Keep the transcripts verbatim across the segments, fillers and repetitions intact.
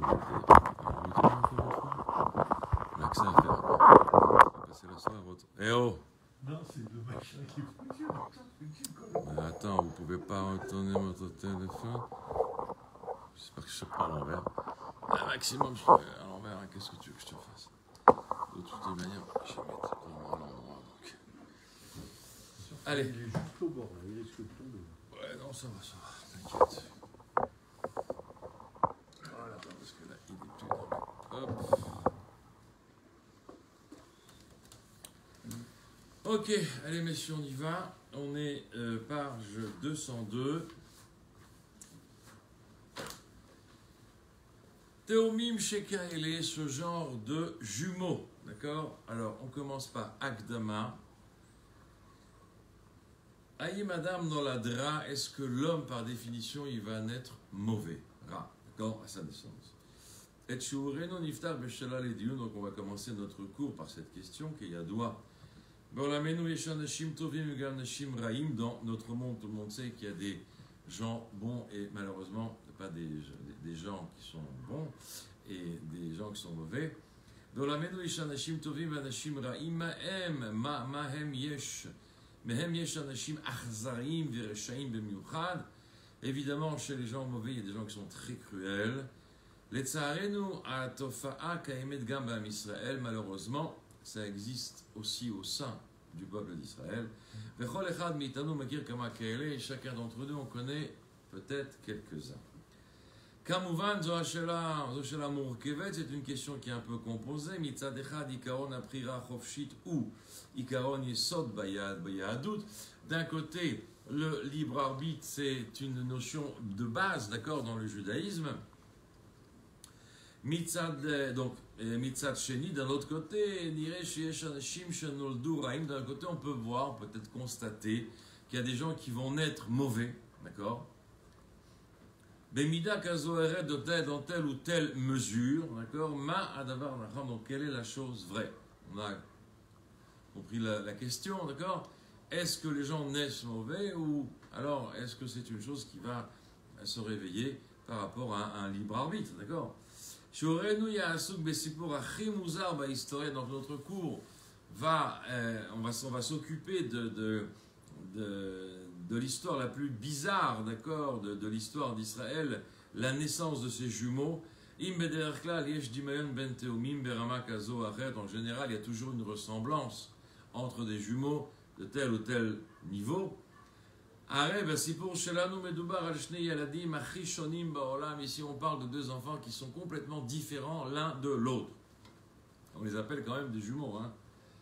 On a que ça à faire. On va passer la soirée à votre... Eh oh! Non, c'est le machin qui fonctionne. Mais attends, vous pouvez pas retourner votre téléphone? J'espère que je ne sais pas à l'envers. Un maximum, je fais à l'envers. Hein. Qu'est-ce que tu veux que je te fasse? De toute manière, je vais mettre vraiment à l'endroit. Donc. Allez. Il est juste au bord, là. Il risque de tomber. Ouais, non, ça va, ça va. T'inquiète. Voilà, parce que là, il est plus dans le... Hop. Ok, allez messieurs, on y va. On est euh, page deux cent deux. Théomim Shekaele, ce genre de jumeaux. D'accord? Alors, on commence par Akdama. Aïe madame dans la dra, est-ce que l'homme, par définition, il va naître mauvais? Ra, d'accord? À sa naissance. Et Shureno Niftar Beshela Lediun, donc on va commencer notre cours par cette question qui est Yadoua. Dans notre monde, tout le monde sait qu'il y a des gens bons et malheureusement pas des, des gens qui sont bons et des gens qui sont mauvais. Dans la évidemment, chez les gens mauvais, il y a des gens qui sont très cruels. Malheureusement, ça existe aussi au sein du peuple d'Israël. Chacun d'entre nous, on connaît peut-être quelques-uns. Kamouvan, c'est une question qui est un peu composée. Mitzad echad, ikaron aprira chofshit ou ikaron yesod bayad bayadut. D'un côté, le libre arbitre, c'est une notion de base, d'accord, dans le judaïsme. Mitzad, donc, Mitzad Sheni, d'un autre côté, d'un côté, on peut voir, peut-être constater qu'il y a des gens qui vont naître mauvais, d'accord? Bemida kazoeret de telle dans telle ou telle mesure, d'accord? Ma adavar nacham, donc quelle est la chose vraie? On a compris la, la question, d'accord? Est-ce que les gens naissent mauvais ou alors est-ce que c'est une chose qui va se réveiller par rapport à un, un libre arbitre, d'accord? Shorenu Yasuk Besipur Achimuzar ba Historia, dans notre cours, va, euh, on va, on va s'occuper de, de, de, de l'histoire la plus bizarre, d'accord, de, de l'histoire d'Israël, la naissance de ces jumeaux. En général, il y a toujours une ressemblance entre des jumeaux de tel ou tel niveau. Ici, on parle de deux enfants qui sont complètement différents l'un de l'autre. On les appelle quand même des jumeaux. Hein.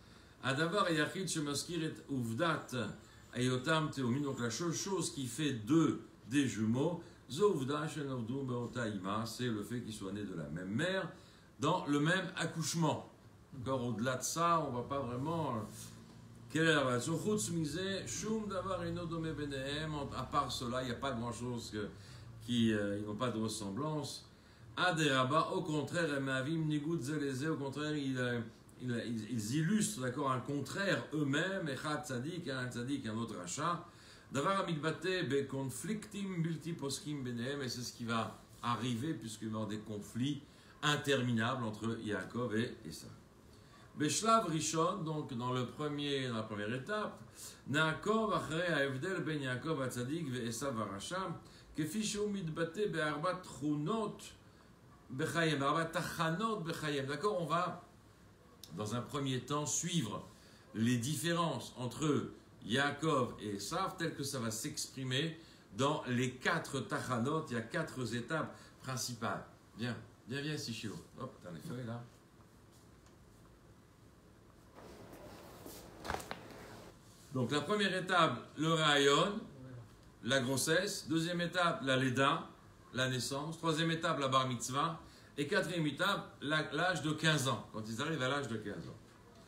Donc la seule chose qui fait d'eux des jumeaux, c'est le fait qu'ils soient nés de la même mère, dans le même accouchement. Encore au-delà de ça, on ne va pas vraiment... Quelle est la relation? À part cela, il n'y a pas grand-chose que, qui euh, ils n'ont pas de ressemblance. Au contraire, au contraire, ils, ils, ils illustrent d'accord, un contraire eux-mêmes. Un tzadik, un tzadik, un autre rachat. Et c'est ce qui va arriver puisqu'il va y avoir des conflits interminables entre Yaakov et Esav. Beshlav Rishon, donc dans, le premier, dans la première étape, Naakov achre haevdel ben Yaakov hatzadik ve Esav harasha, kefi sheu mitbate be'arba tchunot bechayem, be'arba tachanot bechayem. D'accord, on va dans un premier temps suivre les différences entre Yaakov et Esav telles que ça va s'exprimer dans les quatre tachanot. Il y a quatre étapes principales. Viens, viens, viens ici, Shilo. Hop, t'as les feuilles là. Donc la première étape, le rayon, la grossesse. Deuxième étape, la léda, la naissance. Troisième étape, la bar mitzvah. Et quatrième étape, l'âge de quinze ans, quand ils arrivent à l'âge de quinze ans.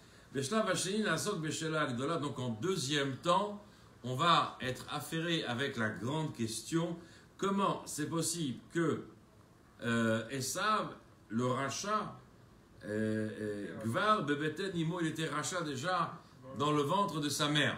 Donc en deuxième temps, on va être affairé avec la grande question, comment c'est possible que euh, Esav, le rachat, Gvar, Bebeten, Nimo, il était rachat déjà dans le ventre de sa mère.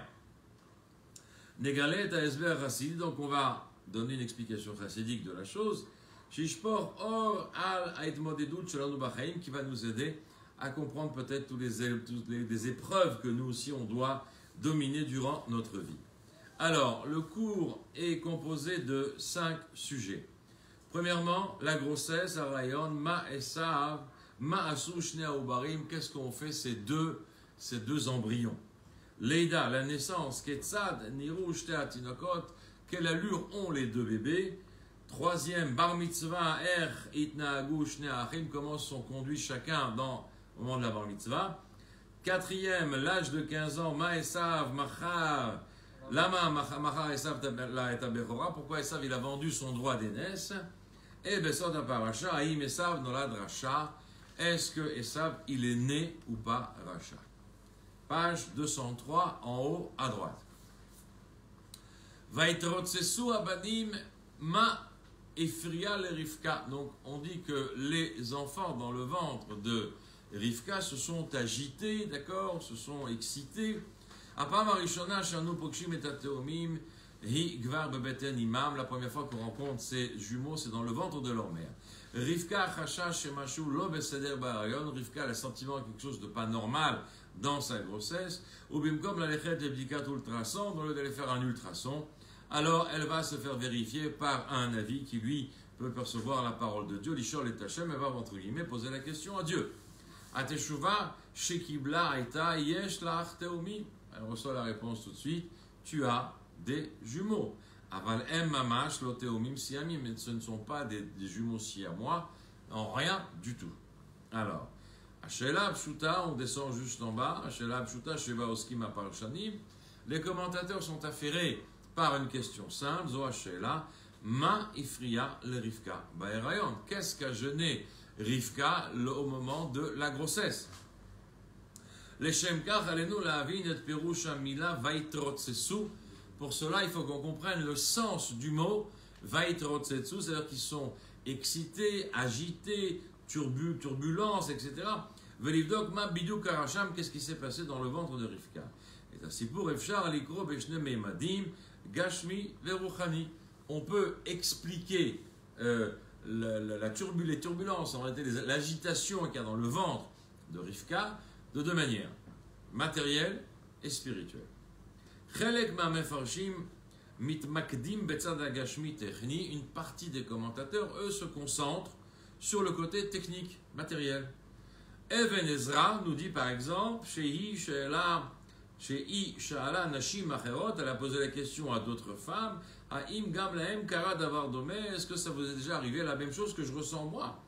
Negalet à Esber Chassid, donc on va donner une explication chassidique de la chose. Shishpor or al aitmodedut shelanu b'chaim, qui va nous aider à comprendre peut-être tous les, toutes les, les épreuves que nous aussi on doit dominer durant notre vie. Alors, le cours est composé de cinq sujets. Premièrement, la grossesse, Arayon, Ma Esav, Ma Asu Shnei Ubarim, qu'est-ce qu'on fait ces deux, ces deux embryons? Leida, la naissance, Ketzad, Niru Shte Atinokot, quelle allure ont les deux bébés? Troisième, Bar Mitzvah, Er, Itnaagu Shnei Achim, comment sont conduits chacun dans, au moment de la Bar Mitzvah. Quatrième, l'âge de quinze ans, Ma Esav, Machar, Lama Machar Esav la et Abechora, pourquoi Esav il a vendu son droit d'aînesse? Et Besot Aparacha, Aïm Esav Nolad Racha, est-ce que Esav il est né ou pas Racha? Page deux cent trois, en haut à droite. Vaitrotsesu Abanim Ma Efria le Rivka. Donc on dit que les enfants dans le ventre de Rivka se sont agités, d'accord, se sont excités. Apam Arishona Shanu Pokshim et Tateomim Hi Gvar Bebeten Imam. La première fois qu'on rencontre ces jumeaux, c'est dans le ventre de leur mère. Rivka Chacha Shemashu Lo Beseder Barayon. Rivka a le sentiment quelque chose de pas normal dans sa grossesse. Ou Bimkom la Lechet Ebdikat Ultrason, dans le d'aller faire un ultrason. Alors elle va se faire vérifier par un avis qui lui peut percevoir la parole de Dieu. L'Ishor et Tachem, elle va entre guillemets poser la question à Dieu. Ateshuva Shekibla Aita Yesh Lach Teomi. Elle reçoit la réponse tout de suite. Tu as des jumeaux. Aval em mamash lo teomim siamim. Mais ce ne sont pas des, des jumeaux siamois. En rien du tout. Alors, Ashela Pshuta, on descend juste en bas. Ashela Pshuta Sheva Oskim Aparshanim. Les commentateurs sont affairés par une question simple. Zo Ashela Ma Ifria le Rivka Baerayon. Qu'est-ce qu'a jeûné Rivka au moment de la grossesse? Les Shemkach, allez-nous la avine et perusha mila vaitrotsesu. Pour cela, il faut qu'on comprenne le sens du mot vaitrotsesu, c'est-à-dire qu'ils sont excités, agités, turbu, turbulences, et cetera. Velivdok ma bidou karasham, qu'est-ce qui s'est passé dans le ventre de Rivka? Et ainsi pour Efshar alikro beshne meimadim gashmi veruchani. On peut expliquer euh, la, la, la turbu, les turbulences, en réalité l'agitation qu'il y a dans le ventre de Rivka, de deux manières, matérielle et spirituelle. Une partie des commentateurs, eux, se concentrent sur le côté technique, matériel. Even Ezra nous dit par exemple, elle a posé la question à d'autres femmes, est-ce que ça vous est déjà arrivé la même chose que je ressens moi?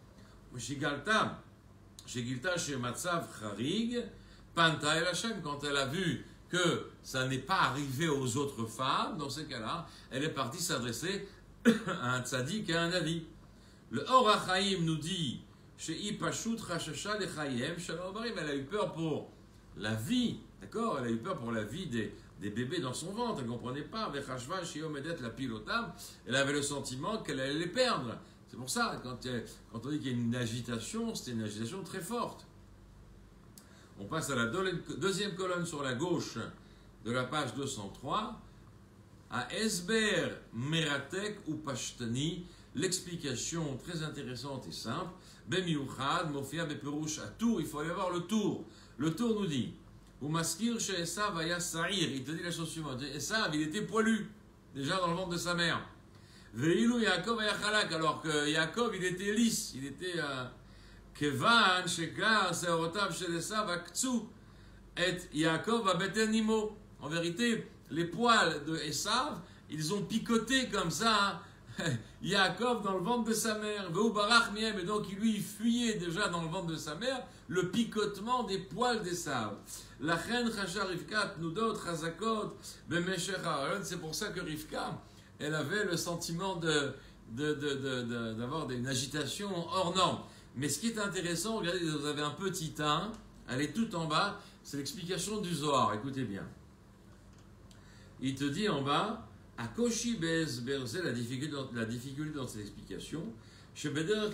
Chez Gilta, chez Matzav Charig, Panta El Hashem, quand elle a vu que ça n'est pas arrivé aux autres femmes, dans ces cas-là, elle est partie s'adresser à un tzaddik et à un avis. Le Or HaChaim nous dit, chez Ipashut Rachasha Lechayem, Shalom Barim, elle a eu peur pour la vie, d'accord? Elle a eu peur pour la vie des, des bébés dans son ventre, elle ne comprenait pas, Vechashva, Shiomedet, la pilotam, elle avait le sentiment qu'elle allait les perdre. C'est pour ça, quand, quand on dit qu'il y a une agitation, c'était une agitation très forte. On passe à la deuxième colonne sur la gauche de la page deux cent trois, à Esber Meratek ou Pashtani, l'explication très intéressante et simple. Bemiuchad, Mofia Beperouche, à Tour, il faut aller voir le Tour. Le Tour nous dit, ou Maskir chez Esav Aya Sa'ir, il te dit la chose suivante, Esav, il était poilu, déjà dans le ventre de sa mère. Veilou Yaakov Ayachalak, alors que Yaakov il était lisse, il était Kevan Shekar Seorotav Shelesav Aktsu et Yaakov Abeten Nimo. En vérité, les poils de Esav, ils ont picoté comme ça Yaakov dans le ventre de sa mère. Veu Barach Miem, et donc lui il fuyait déjà dans le ventre de sa mère le picotement des poils d'Esav. La reine Chacha Rivka Tnudot Chazakot Bemeshech Aaron, c'est pour ça que Rivka elle avait le sentiment de, de, de, de, de, d'avoir une agitation hors norme. Mais ce qui est intéressant, regardez, vous avez un petit un, elle est tout en bas, c'est l'explication du Zohar, écoutez bien. Il te dit en bas, à Koshi Bez Berze, la difficulté, la difficulté dans cette explication, il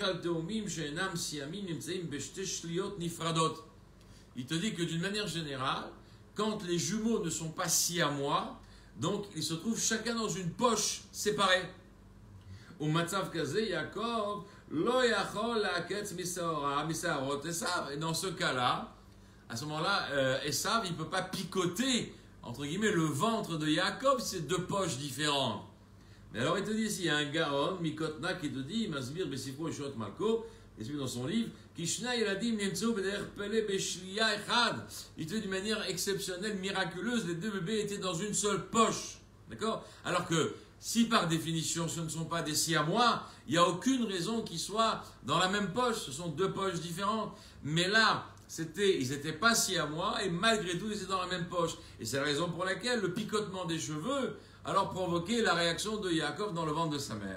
te dit que d'une manière générale, quand les jumeaux ne sont pas siamois, donc ils se trouvent chacun dans une poche séparée. ou Matzav Kaze, Yaakov, Lo Yachol Laaketz Misaora, Misaorot Esav. Et dans ce cas-là, à ce moment-là, euh, Esav, il ne peut pas picoter, entre guillemets, le ventre de Yaakov, c'est deux poches différentes. Mais alors il te dit ici, il y a un Gaon, Mikotna, qui te dit, Masbir Besifro Shot Malko, il explique dans son livre, Kishna Yeladim Nemtso Beder Pele Beshlia Echad. Il te dit d'une manière exceptionnelle, miraculeuse, les deux bébés étaient dans une seule poche. D'accord? Alors que, si par définition ce ne sont pas des siamois, il n'y a aucune raison qu'ils soient dans la même poche, ce sont deux poches différentes. Mais là, c'était, ils n'étaient pas siamois et malgré tout ils étaient dans la même poche. Et c'est la raison pour laquelle le picotement des cheveux alors provoquait la réaction de Yaakov dans le ventre de sa mère.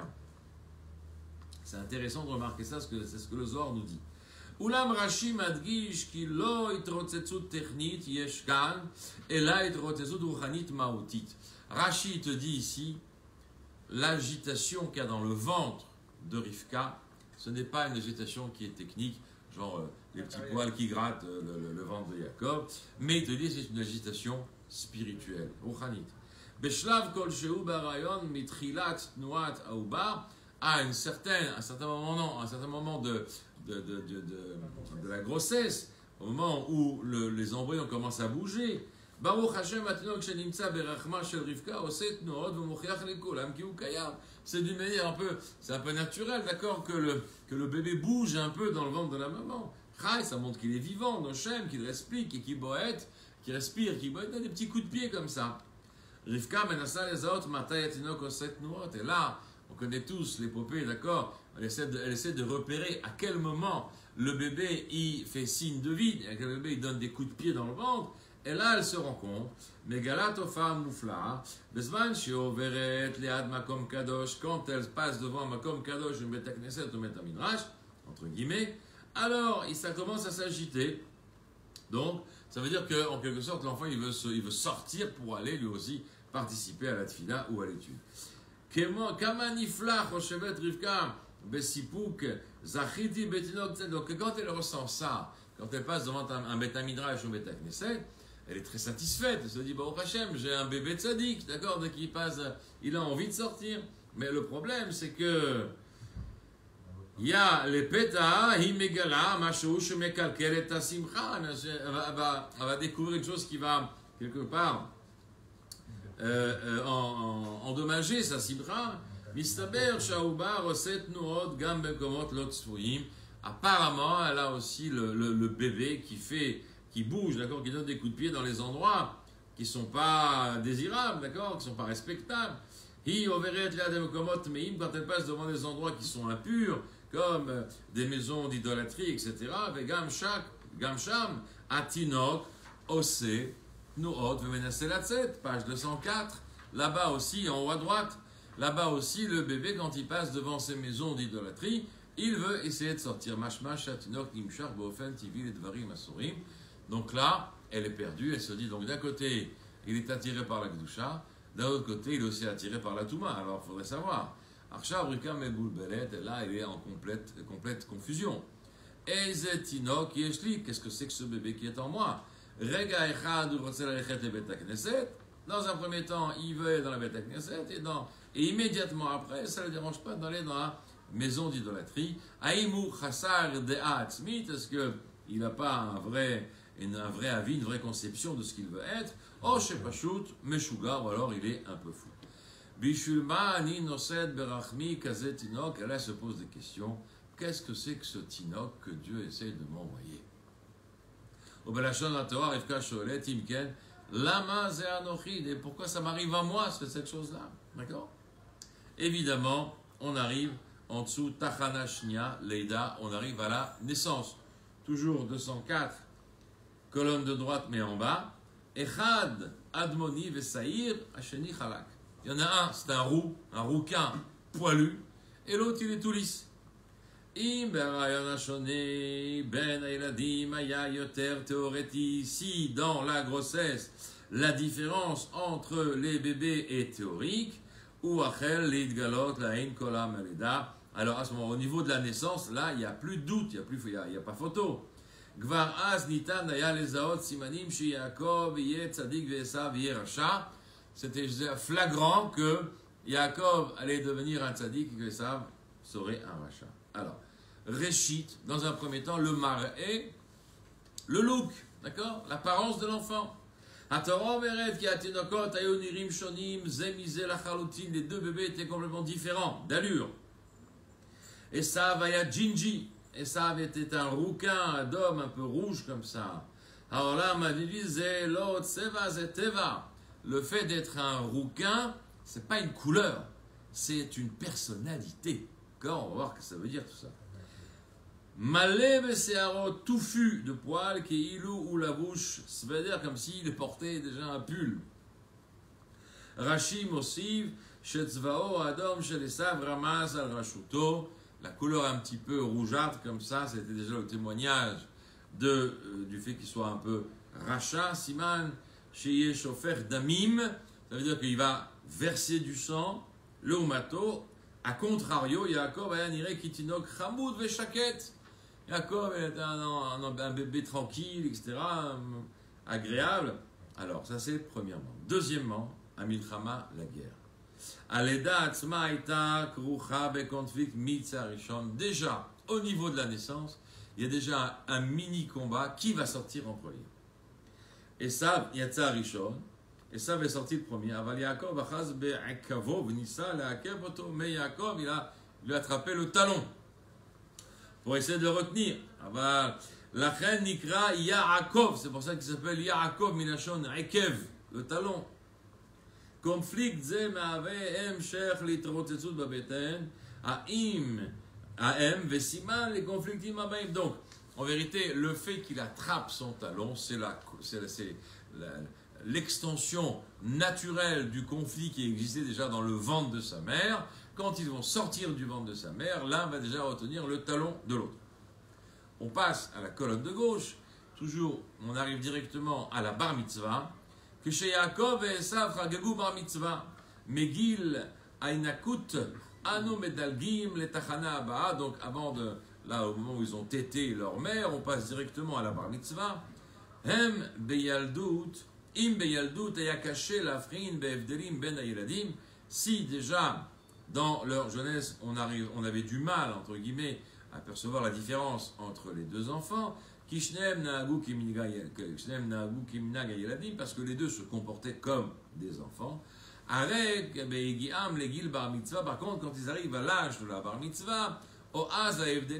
C'est intéressant de remarquer ça, c'est ce que le Zohar nous dit. Ulam Rashi madgish ki lo itrotzetzut technit yesh kan, ela itrotzetzut ruchanit maotit. Rashi te dit ici, l'agitation qu'il y a dans le ventre de Rivka, ce n'est pas une agitation qui est technique, genre euh, les petits poils qui grattent euh, le, le, le ventre de Yaakov, mais il te dit c'est une agitation spirituelle, ruchanit. Beshlav kol sheu barayon mitrilat tnuat aoubar, à un certain, un certain moment, non, un certain moment de, de, de, de, de, de la grossesse, au moment où le, les embryons commencent à bouger, Baruch Hashem atnok shenimtza berachma shel Rivka oset nood v'mochiach lekolam ki hu kayam. C'est d'une manière un peu, c'est un peu naturel, d'accord, que le, que le bébé bouge un peu dans le ventre de la maman. Chai, ça montre qu'il est vivant, Nochem, qu'il respire, qu'il boite, qu'il respire, qu'il boite, des petits coups de pied comme ça. Rivka menassa les autres, matay atinok oset nood. Et là, on connaît tous l'épopée, d'accord, elle essaie, de, elle essaie de repérer à quel moment le bébé il fait signe de vide, et à quel bébé il donne des coups de pied dans le ventre. Et là, elle se rend compte, Megalat Ofa Moufla, Bezman Shioveret Lead Makom Kadosh, quand elle passe devant Makom Kadosh, une Beta Knesset ou Beta Midrash, entre guillemets, alors ça commence à s'agiter. Donc, ça veut dire qu'en quelque sorte, l'enfant il veut, se, il veut sortir pour aller lui aussi participer à la tfila ou à l'étude. Kama Nifla Choshevet Rivka Besipouk Zachiti Betinok. Donc, quand elle ressent ça, quand elle passe devant un, un Beta Midrash ou Beta Knesset, elle est très satisfaite, elle se dit, Baruch Hashem, j'ai un bébé tzaddik, d'accord, dès qu'il passe, il a envie de sortir. Mais le problème, c'est que il y a les pétas, himegala, mashou, shemekalkel et tasimcha, elle va découvrir une chose qui va, quelque part, euh, euh, en, en, endommager sa simcha. Mistaber, shaouba, roset, nuod, gam, bekomot, lot, sfouim. Apparemment, elle a aussi le, le, le bébé qui fait qui bouge, d'accord, qui donne des coups de pied dans les endroits qui ne sont pas désirables, d'accord, qui ne sont pas respectables. Hi overet le'ademkomot meim, quand elle passe devant des endroits qui sont impurs, comme des maisons d'idolâtrie, et cetera. Vegam shak, gam sham, atinok, ose, nuot, vemenase latzet, page deux cent quatre. Là-bas aussi, en haut à droite, là-bas aussi, le bébé, quand il passe devant ces maisons d'idolâtrie, il veut essayer de sortir. Mashmash, atinok, nimshar, bofen, tivil, edvarim, asurim. Donc là, elle est perdue, elle se dit, donc d'un côté, il est attiré par la Gdusha, d'un autre côté, il est aussi attiré par la Touma. Alors, il faudrait savoir. Arsha, Rika, Meboulbelet, et là, il est en complète, complète confusion. Ezetinok, Yeshli, qu'est-ce que c'est que ce bébé qui est en moi? Rega Echad, Urotzelechet et Beta Knesset. Dans un premier temps, il veut aller dans la Beta Knesset, et, dans, et immédiatement après, ça ne le dérange pas d'aller dans la maison d'idolâtrie. Aïmou, Chassar, De'at, Smith, est-ce qu'il n'a pas un vrai. un vrai avis, une vraie conception de ce qu'il veut être. Oh, je sais pas, shoot, meshuga, ou alors il est un peu fou. Bishulma, ani nosed berachmi, kazet tinok, et là se pose des questions. Qu'est-ce que c'est que ce tinok que Dieu essaie de m'envoyer? Au Belachon la Torah, Rivka Sholet, Imken, lama ze anochid, et pourquoi ça m'arrive à moi, c'est cette chose-là? D'accord? Évidemment, on arrive en dessous, Tachana Shnia, Leida, on arrive à la naissance. Toujours deux cent quatre. Colonne de droite, mais en bas. Echad, Admoni, Vesaïr, Hacheni, Chalak. Il y en a un, c'est un roux, un rouquin poilu, et l'autre, il est tout lisse. Im, Berayon, Hachoni, Ben, Ailadim, Aya, Yoter, Théoreti. Si, dans la grossesse, la différence entre les bébés est théorique, ou Achel, Lidgalot, Laïn, Kolam, Aleda. Alors, à ce moment, au niveau de la naissance, là, il n'y a plus de doute, il n'y a, plus, il y a, il y a pas photo. Gvar az nitan aya lezaot simanim shi Yaakov yeh tzadik ve'esav yeh rasha. C'était flagrant que Yaakov allait devenir un tzaddik et que Esav serait un rachat. Alors, Réchit, dans un premier temps, le mar'é, le look, d'accord, l'apparence de l'enfant. Les deux bébés étaient complètement différents d'allure. Esav aya Ginji. Esav était un rouquin d'homme un peu rouge comme ça. Alors là, ma disait l'autre, Seva, c'est Teva. Le fait d'être un rouquin, c'est pas une couleur, c'est une personnalité. D'accord, on va voir ce que ça veut dire tout ça. Malé Besearo, touffu de poils, qui ilou ou la bouche, ça veut dire comme s'il portait déjà un pull. Rachim Osiv, Shetzvao Adam, Shelesav, Ramaz al Rashuto, la couleur un petit peu rougeâtre comme ça, c'était déjà le témoignage de, euh, du fait qu'il soit un peu rachat, Siman, Sheye Shofer Damim, ça veut dire qu'il va verser du sang, le Umato, a contrario, Yaakov Ayanire Kitinok Hamoud Veshaket. Yaakov est un, un, un bébé tranquille, et cetera, agréable. Alors, ça c'est premièrement. Deuxièmement, Amilchama, la guerre. Aleda Atzma Ita Krucha Bekonflik Mitza Rishon. Déjà, au niveau de la naissance, il y a déjà un, un mini combat qui va sortir en premier. Esav Yatza Rishon. Esav est sorti le premier. Aval Yaakov Achaz Be'akavo V'nissa Le'akev Oto. Mais Yaakov, il a lui a attrapé le talon pour essayer de le retenir. La reine Nikra Yaakov, c'est pour ça qu'il s'appelle Yaakov Minashon Ekev, le talon. Conflict Ze Me'ave Em Shech Litrotetzut Babeten, Aim, Aem, Vesiman, les conflictim Abaim. Donc, en vérité, le fait qu'il attrape son talon, c'est la, c'est la, c'est la, l'extension naturelle du conflit qui existait déjà dans le ventre de sa mère. Quand ils vont sortir du ventre de sa mère, l'un va déjà retenir le talon de l'autre. On passe à la colonne de gauche, toujours, on arrive directement à la bar mitzvah, que chez Yaakov et Esav Chagegu bar mitzvah, Megil Ainakut, Anu Medalgim, les Tachana Abba, donc avant de, là au moment où ils ont tété leur mère, on passe directement à la bar mitzvah, Hem Beyaldut, Im Beyaldut, Ayakaché, Lafrin, Beevdelim, Ben Ayeladim, si déjà, dans leur jeunesse, on, arrive, on avait du mal, entre guillemets, à percevoir la différence entre les deux enfants, parce que les deux se comportaient comme des enfants. Par contre, quand ils arrivent à l'âge de la bar mitzvah, à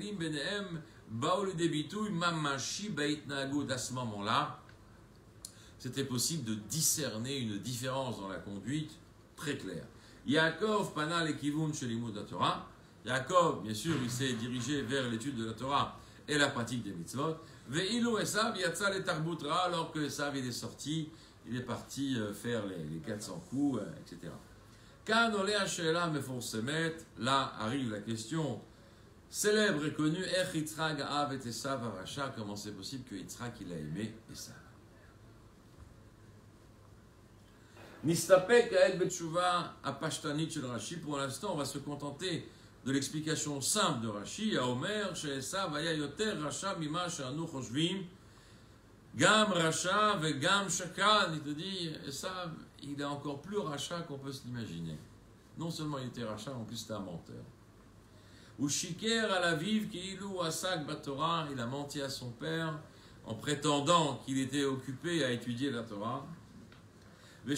ce moment-là, c'était possible de discerner une différence dans la conduite très claire. Yaakov pana lekivun chez l'imoud de la Torah. Yaakov, bien sûr, il s'est dirigé vers l'étude de la Torah et la pratique des mitzvot. Ve'ilu Esav yatsa le tarbutra, alors que Esav il est sorti, il est parti faire les, les quatre cents coups, et cetera. Kan ole hashela meforsemet, là arrive la question célèbre et connue, Ech Yitzhak Av et Esav Aracha, comment c'est possible que Yitzhak il a aimé Esav? Nistapek Aed Betshuva Apashtanit shel Rashi. Pour l'instant, on va se contenter de l'explication simple de Rashi. À Omer, chez Esav, Aya Yoter Rasha Mima She'anu Choshvim. Gam Rasha ve Gam Shakran. Il te dit, Esav, il est encore plus Rasha qu'on peut se l'imaginer. Non seulement il était Rasha, en plus c'était un menteur. Ou Shiker à la vive qui ilou Asak Batora. Il a menti à son père en prétendant qu'il était occupé à étudier la Torah. Il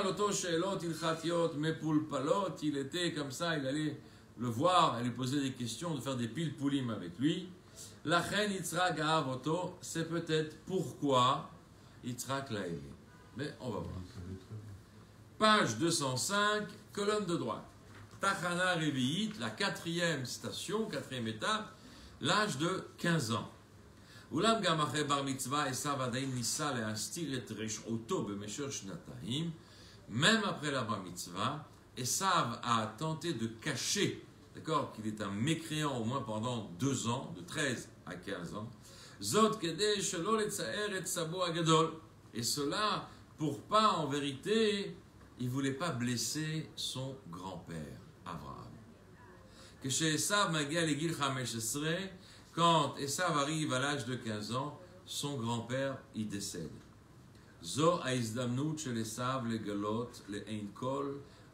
était comme ça, il allait le voir, il lui posait des questions, de faire des pile poulim avec lui. La reine Yitzhak Avoto, c'est peut-être pourquoi Yitzhak l'a aimé. Mais on va voir. Page deux cent cinq, colonne de droite. Tachana Revi'it, la quatrième station, quatrième étape, l'âge de quinze ans. Ulam gam achre bar mitzvah, Esav adayin nissa le'astir et resh'oto b'mesher shnatahim. Même après la bar mitzvah, Esav a tenté de cacher, d'accord, qu'il est un mécréant au moins pendant deux ans, de treize à quinze ans. Zot kedei shelo letzaer et sabo agadol. Et cela pour pas, en vérité, il voulait pas blesser son grand-père, Abraham. Que chez Esav magia legil chamesh esrei. Quand Esav arrive à l'âge de quinze ans, son grand-père y décède. Zo haizdamnut shel Esav legalot le'ein kol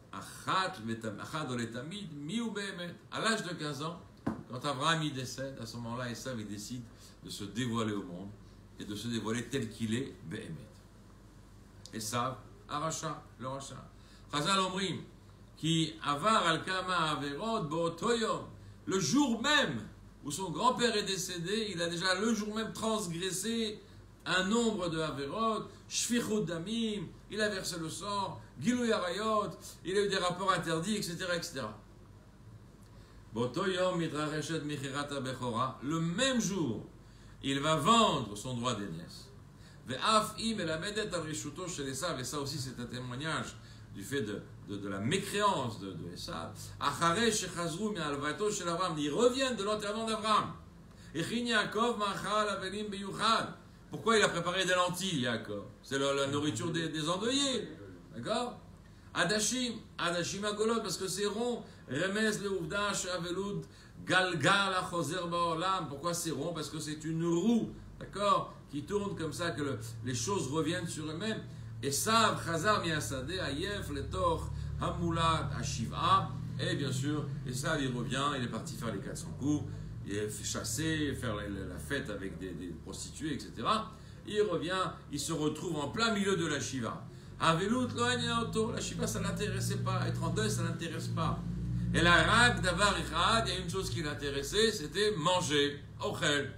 À l'âge de quinze ans, quand Abraham y décède, à ce moment-là, Esav décide de se dévoiler au monde et de se dévoiler tel qu'il est, Behemet. Esav, Aracha, le Racha. Chazal Omrim, qui avar al kama averot bo'otoyom, le jour même où son grand-père est décédé, il a déjà le jour même transgressé un nombre de averot, shfichut damim, il a versé le sang, gilui arayot, il a eu des rapports interdits, et cetera, et cetera. Bo'otoyom midrareshet michirat bechora, le même jour, il va vendre son droit d'aînesse. Ve'af im elamedet al rishuto shel Esav, et ça aussi c'est un témoignage du fait de, de, de la mécréance de, de Esav. Acharei shechazru mi'alvato shel Avraham, ils reviennent de l'enterrement d'Abraham. Echin Yaakov ma'achal avelim beyuchad. Pourquoi il a préparé des lentilles, Yaakov? C'est la, la nourriture des, des endeuillés. D'accord? Adashim, Adashim agolot, parce que c'est rond. Remez leuvdash avelud galgal achozer ba'olam. Pourquoi c'est rond? Parce que c'est une roue, d'accord, qui tourne comme ça, que le, les choses reviennent sur eux-mêmes. Esav chazar mi'asadeh ayef letoch hamulat hashiva. Et bien sûr, Esav il revient, il est parti faire les quatre cents coups, il est fait chasser, faire la, la, la fête avec des, des prostituées, et cetera. Il revient, il se retrouve en plein milieu de la shiva. Avelut lo anya oto, la shiva ça ne l'intéressait pas, être en deuil ça ne l'intéresse pas. Et la rak davar ichad, il y a une chose qui l'intéressait, c'était manger, ochel.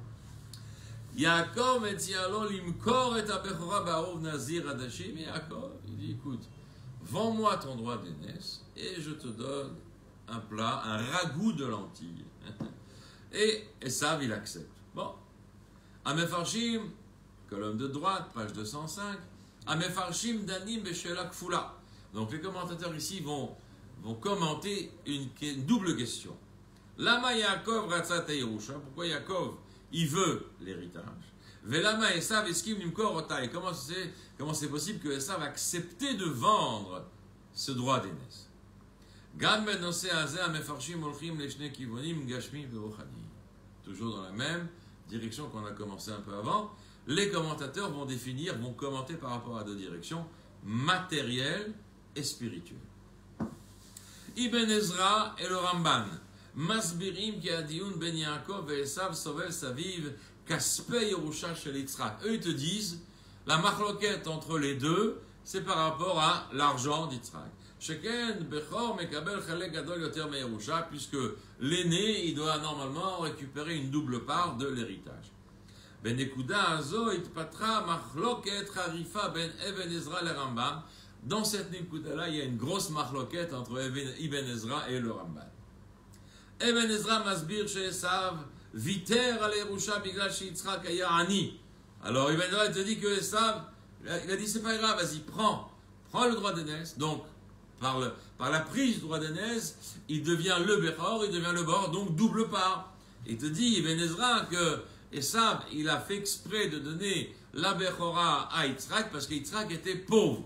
Yaakov etzialo limkor et abechora ba'ov nazir adashim. Yaakov, il dit, écoute, vends-moi ton droit d'aînesse et je te donne un plat, un ragoût de lentilles. Et Esav, il accepte. Bon. Amefarshim, colonne de droite, page deux cent cinq. Amefarshim danim beshela kfula. Donc les commentateurs ici vont, vont commenter une, une double question. Lama Yaakov ratzat Yerusha. Pourquoi Yaakov il veut l'héritage. Velama Esav eskim nimkor otai. Comment c'est comment c'est possible que Esav va accepter de vendre ce droit d'aînesse? Gam ben nosé azeh amefarshim olchim leshne kivonim gashmi verochani. Toujours dans la même direction qu'on a commencé un peu avant. Les commentateurs vont définir, vont commenter par rapport à deux directions, matérielles et spirituelles. Ibn Ezra et le Ramban. Masbirim ki adiyun ben Yaakov et Esav sovel saviv kaspei Yerusha shel Yitzchak. Eux ils te disent la machloquette entre les deux c'est par rapport à l'argent d'Yitzchak. Sheken bechor mekabel chalek gadol yoter me Yerusha, puisque l'aîné il doit normalement récupérer une double part de l'héritage. Ben nekuda azo itpatra machloket harifa ben Ibn Ezra le Rambam. Dans cette nekuda là il y a une grosse machloquette entre Ibn Ezra et le Rambam. Ibn Ezra masbir chez Esav viter al Yerusha biglal chez Yitzchak aya ani. Alors Ibn Ezra te dit que Esav, il a dit c'est pas grave, vas-y prends, prends le droit d'aînesse. Donc par, le, par la prise du droit d'aînesse, il devient le Bechor, il devient le Bor, donc double part. Il te dit Ibn Ezra que Esav il a fait exprès de donner la Bechora à Yitzchak parce que Yitzchak était pauvre.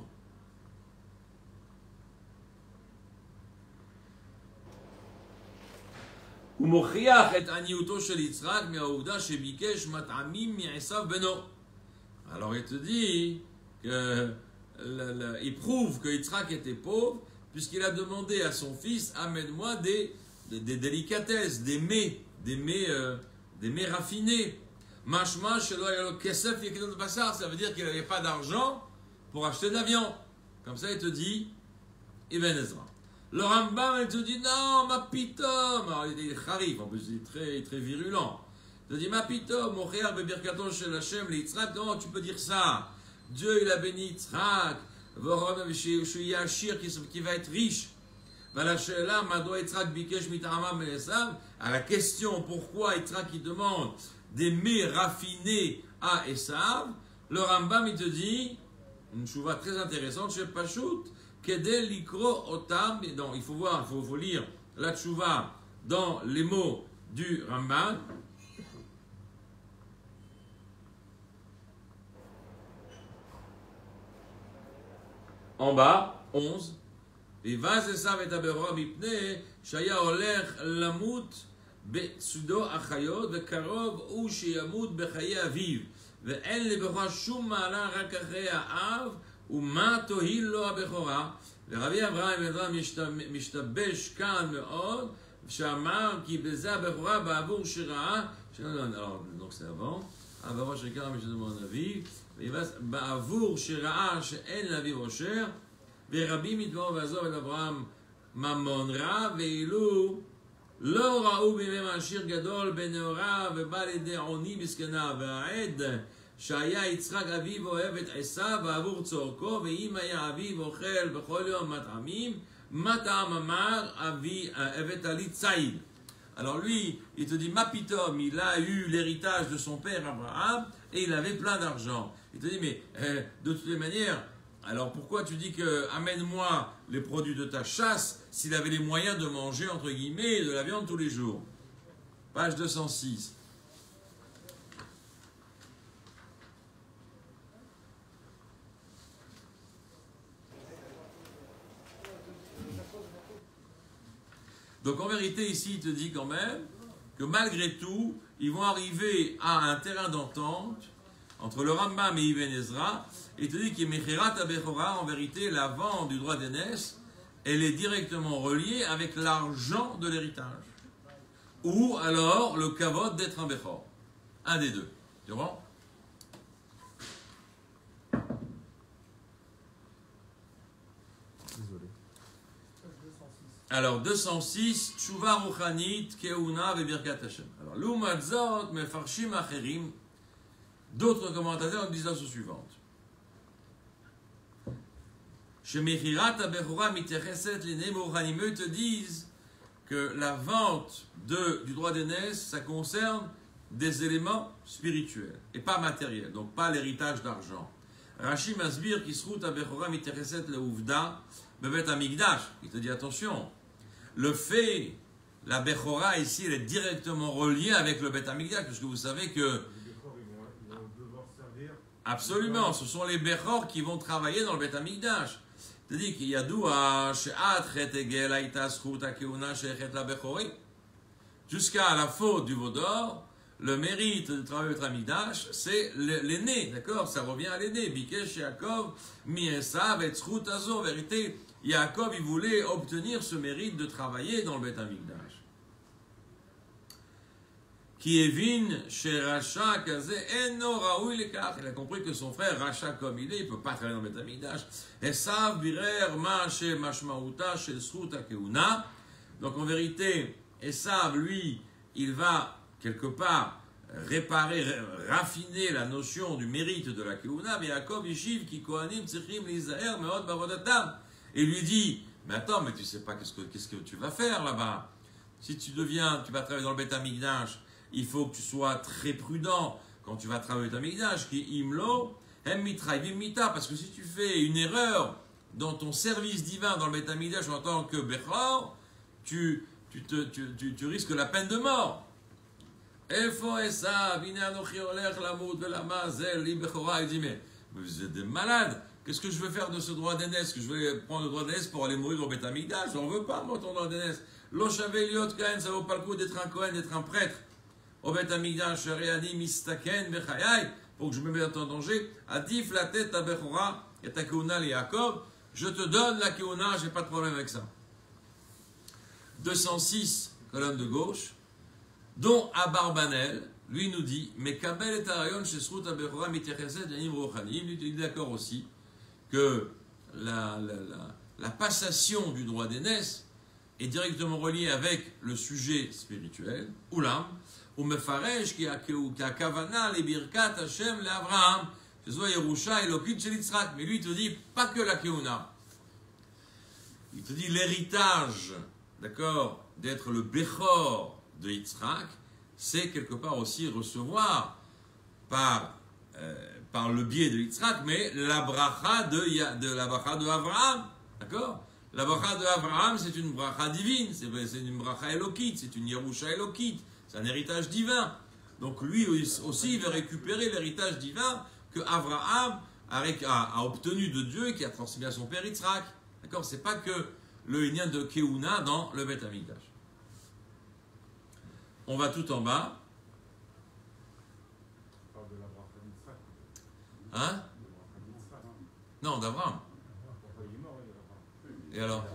Alors il te dit que le, le, il prouve que Yitzhak était pauvre puisqu'il a demandé à son fils amène-moi des, des, des délicatesses, des mets, des mets, euh, des mets raffinés. Mashma ça veut dire qu'il n'avait pas d'argent pour acheter de la viande. Comme ça il te dit Ibn Ezra. Le Rambam, il te dit non, ma pitom. Alors, il est kharif, en plus, il est très, très virulent. Il te dit ma pitom, mon frère, bebirkaton shel Hashem, le Yitzhak. Non, tu peux dire ça. Dieu, il a béni Yitzhak. Voron, Yashir, qui va être riche. À la question pourquoi Yitzhak il demande des mets raffinés à Esav, le Rambam, il te dit une chouva très intéressante chez Pachout. Kedel likro otam, donc il faut voir, il faut, faut lire la tchouva dans les mots du Ramban. En bas, onze. Vivaz Esav et Aberor mipne shaya olech lamut betsudo achayot vekarov u sheyamut bechaye aviv ve'en lebechor shum ma'ala rak achrei ha'av. Et ורבי אברהם אברהם משתבש כאן מאוד, שאמר כי בזה הבכורה בעבור שראה, donc c'est avant, בעבור שקרא משתמון אביו, בעבור שראה שאין לאביו עושר, ורבים יתבעו ועזוב את אברהם ממון רע, ואילו לא ראו בימי מעשיר גדול בנאורה ובא לידי עוני בזקנה, והעד שהיה יצחק אביו אוהב את עשיו בעבור צורכו, ואם היה אביו אוכל בכל יום מטעמים, מה טעם אמר אבי הבאת לי ציד. Alors lui, il te dit, Mapitom, il a eu l'héritage de son père Abraham et il avait plein d'argent. Il te dit, mais euh, de toutes les manières, alors pourquoi tu dis que amène-moi les produits de ta chasse s'il avait les moyens de manger, entre guillemets, de la viande tous les jours? Page deux cent six. Donc en vérité, ici, il te dit quand même que malgré tout, ils vont arriver à un terrain d'entente entre le Rambam et Ibn Ezra. Il te dit que Mechirat HaBechora, en vérité, la vente du droit d'aînesse, elle est directement reliée avec l'argent de l'héritage. Ou alors le kavod d'être un Bechor. Un des deux. Tu vois? Alors, deux cent six, Tshuva Ruchanit, Keuna, Vebirkat Hashem. Alors, L'Umadzot, Mefarshim Acherim, d'autres commentateurs disent la chose suivante. Chez Mechirat HaBechora, Mitecheset, les Nemochanim, eux te disent que la vente de, du droit d'aînesse, ça concerne des éléments spirituels et pas matériels, donc pas l'héritage d'argent. Rashi Masbir, Kisrut HaBechora, Mitecheset, le Uvda, Bevet Amigdash. Il te dit attention. Le fait, la Bechora ici, elle est directement reliée avec le Bet Amikdash, puisque vous savez que... Les Bechor, ils vont, ils vont devoir servir... Absolument, ce sont les Bechor qui vont travailler dans le Bet Amikdash. C'est-à-dire qu'il y a d'où à She'at Chet Egel Aïta Schut Akeuna She'echet la Bechori. Jusqu'à la faute du Vaudor, le mérite de travailler au Bet Amikdash, c'est l'aîné, d'accord? Ça revient à l'aîné. Bikesh Yaakov, Mi Esav et Schut Azo, en vérité... Yaakov, il voulait obtenir ce mérite de travailler dans le Bet Amikdash. Qui est vin chez Racha Kazé, Eno Raoui Lekach. Il a compris que son frère Racha comme il est, il ne peut pas travailler dans le Bet Amikdash. Esav Birer Ma chez Mashmaouta chez Sruta Keuna. Donc en vérité, Esav, lui, il va quelque part réparer, raffiner la notion du mérite de la Keuna. Mais Yaakov Yishiv qui Kohanim Tzrichim Lizaher Meod Bavodatam. Et lui dit, mais attends, mais tu sais pas qu'est-ce que, qu'est-ce que tu vas faire là-bas. Si tu deviens, tu vas travailler dans le Bet Amikdash, il faut que tu sois très prudent quand tu vas travailler dans le Bet Amikdash, qui imlo, hem mitra, mita, parce que si tu fais une erreur dans ton service divin dans le Bet Amikdash en tant que Bechor, tu, tu, te, tu, tu, tu risques la peine de mort. Efo Esav, vine anochi olech lamout velama zel li Bechora. Il dit, mais vous êtes des malades. Qu'est-ce que je veux faire de ce droit d'aînesse? Que je vais prendre le droit d'aînesse pour aller mourir au Bet Amikdash? J'en veux pas, moi, ton droit d'aînesse. Lo shavé liot kahen, ça vaut pas le coup d'être un Kohen, d'être un prêtre. Au Bet Amikdash, réani mistaken bechayai, pour que je me mette en danger. Adif la tête à Bechora et ta keuna li Yaakov. Je te donne la keuna, j'ai pas de problème avec ça. deux cent six, colonne de gauche, dont Abarbanel, lui nous dit, mais Kabel et Arayon chez Srut Bechora mitecheset yanim rochanim, il est d'accord aussi que la, la, la, la passation du droit d'aînesse est directement reliée avec le sujet spirituel, Oulam, ou Mefaresh qui a Kavana, les Birkat Hashem, les Abraham, que ce soit Yerusha et l'Okid chez l'Itzrak. Mais lui, il te dit pas que la Keuna. Il te dit l'héritage, d'accord, d'être le Bechor de Yitzhak, c'est quelque part aussi recevoir par. Euh, par le biais de Yitzhak, mais la bracha de, de, la bracha de Abraham, d'accord? La bracha de Abraham, c'est une bracha divine, c'est une bracha élokite, c'est une Yerusha élokite, c'est un héritage divin. Donc lui aussi, il va récupérer l'héritage divin que Abraham a, a, a obtenu de Dieu et qui a transmis à son père Yitzhak. D'accord? C'est pas que le lien de Keuna dans le Bet Amikdash. On va tout en bas. Hein? Non, d'Abraham. Et alors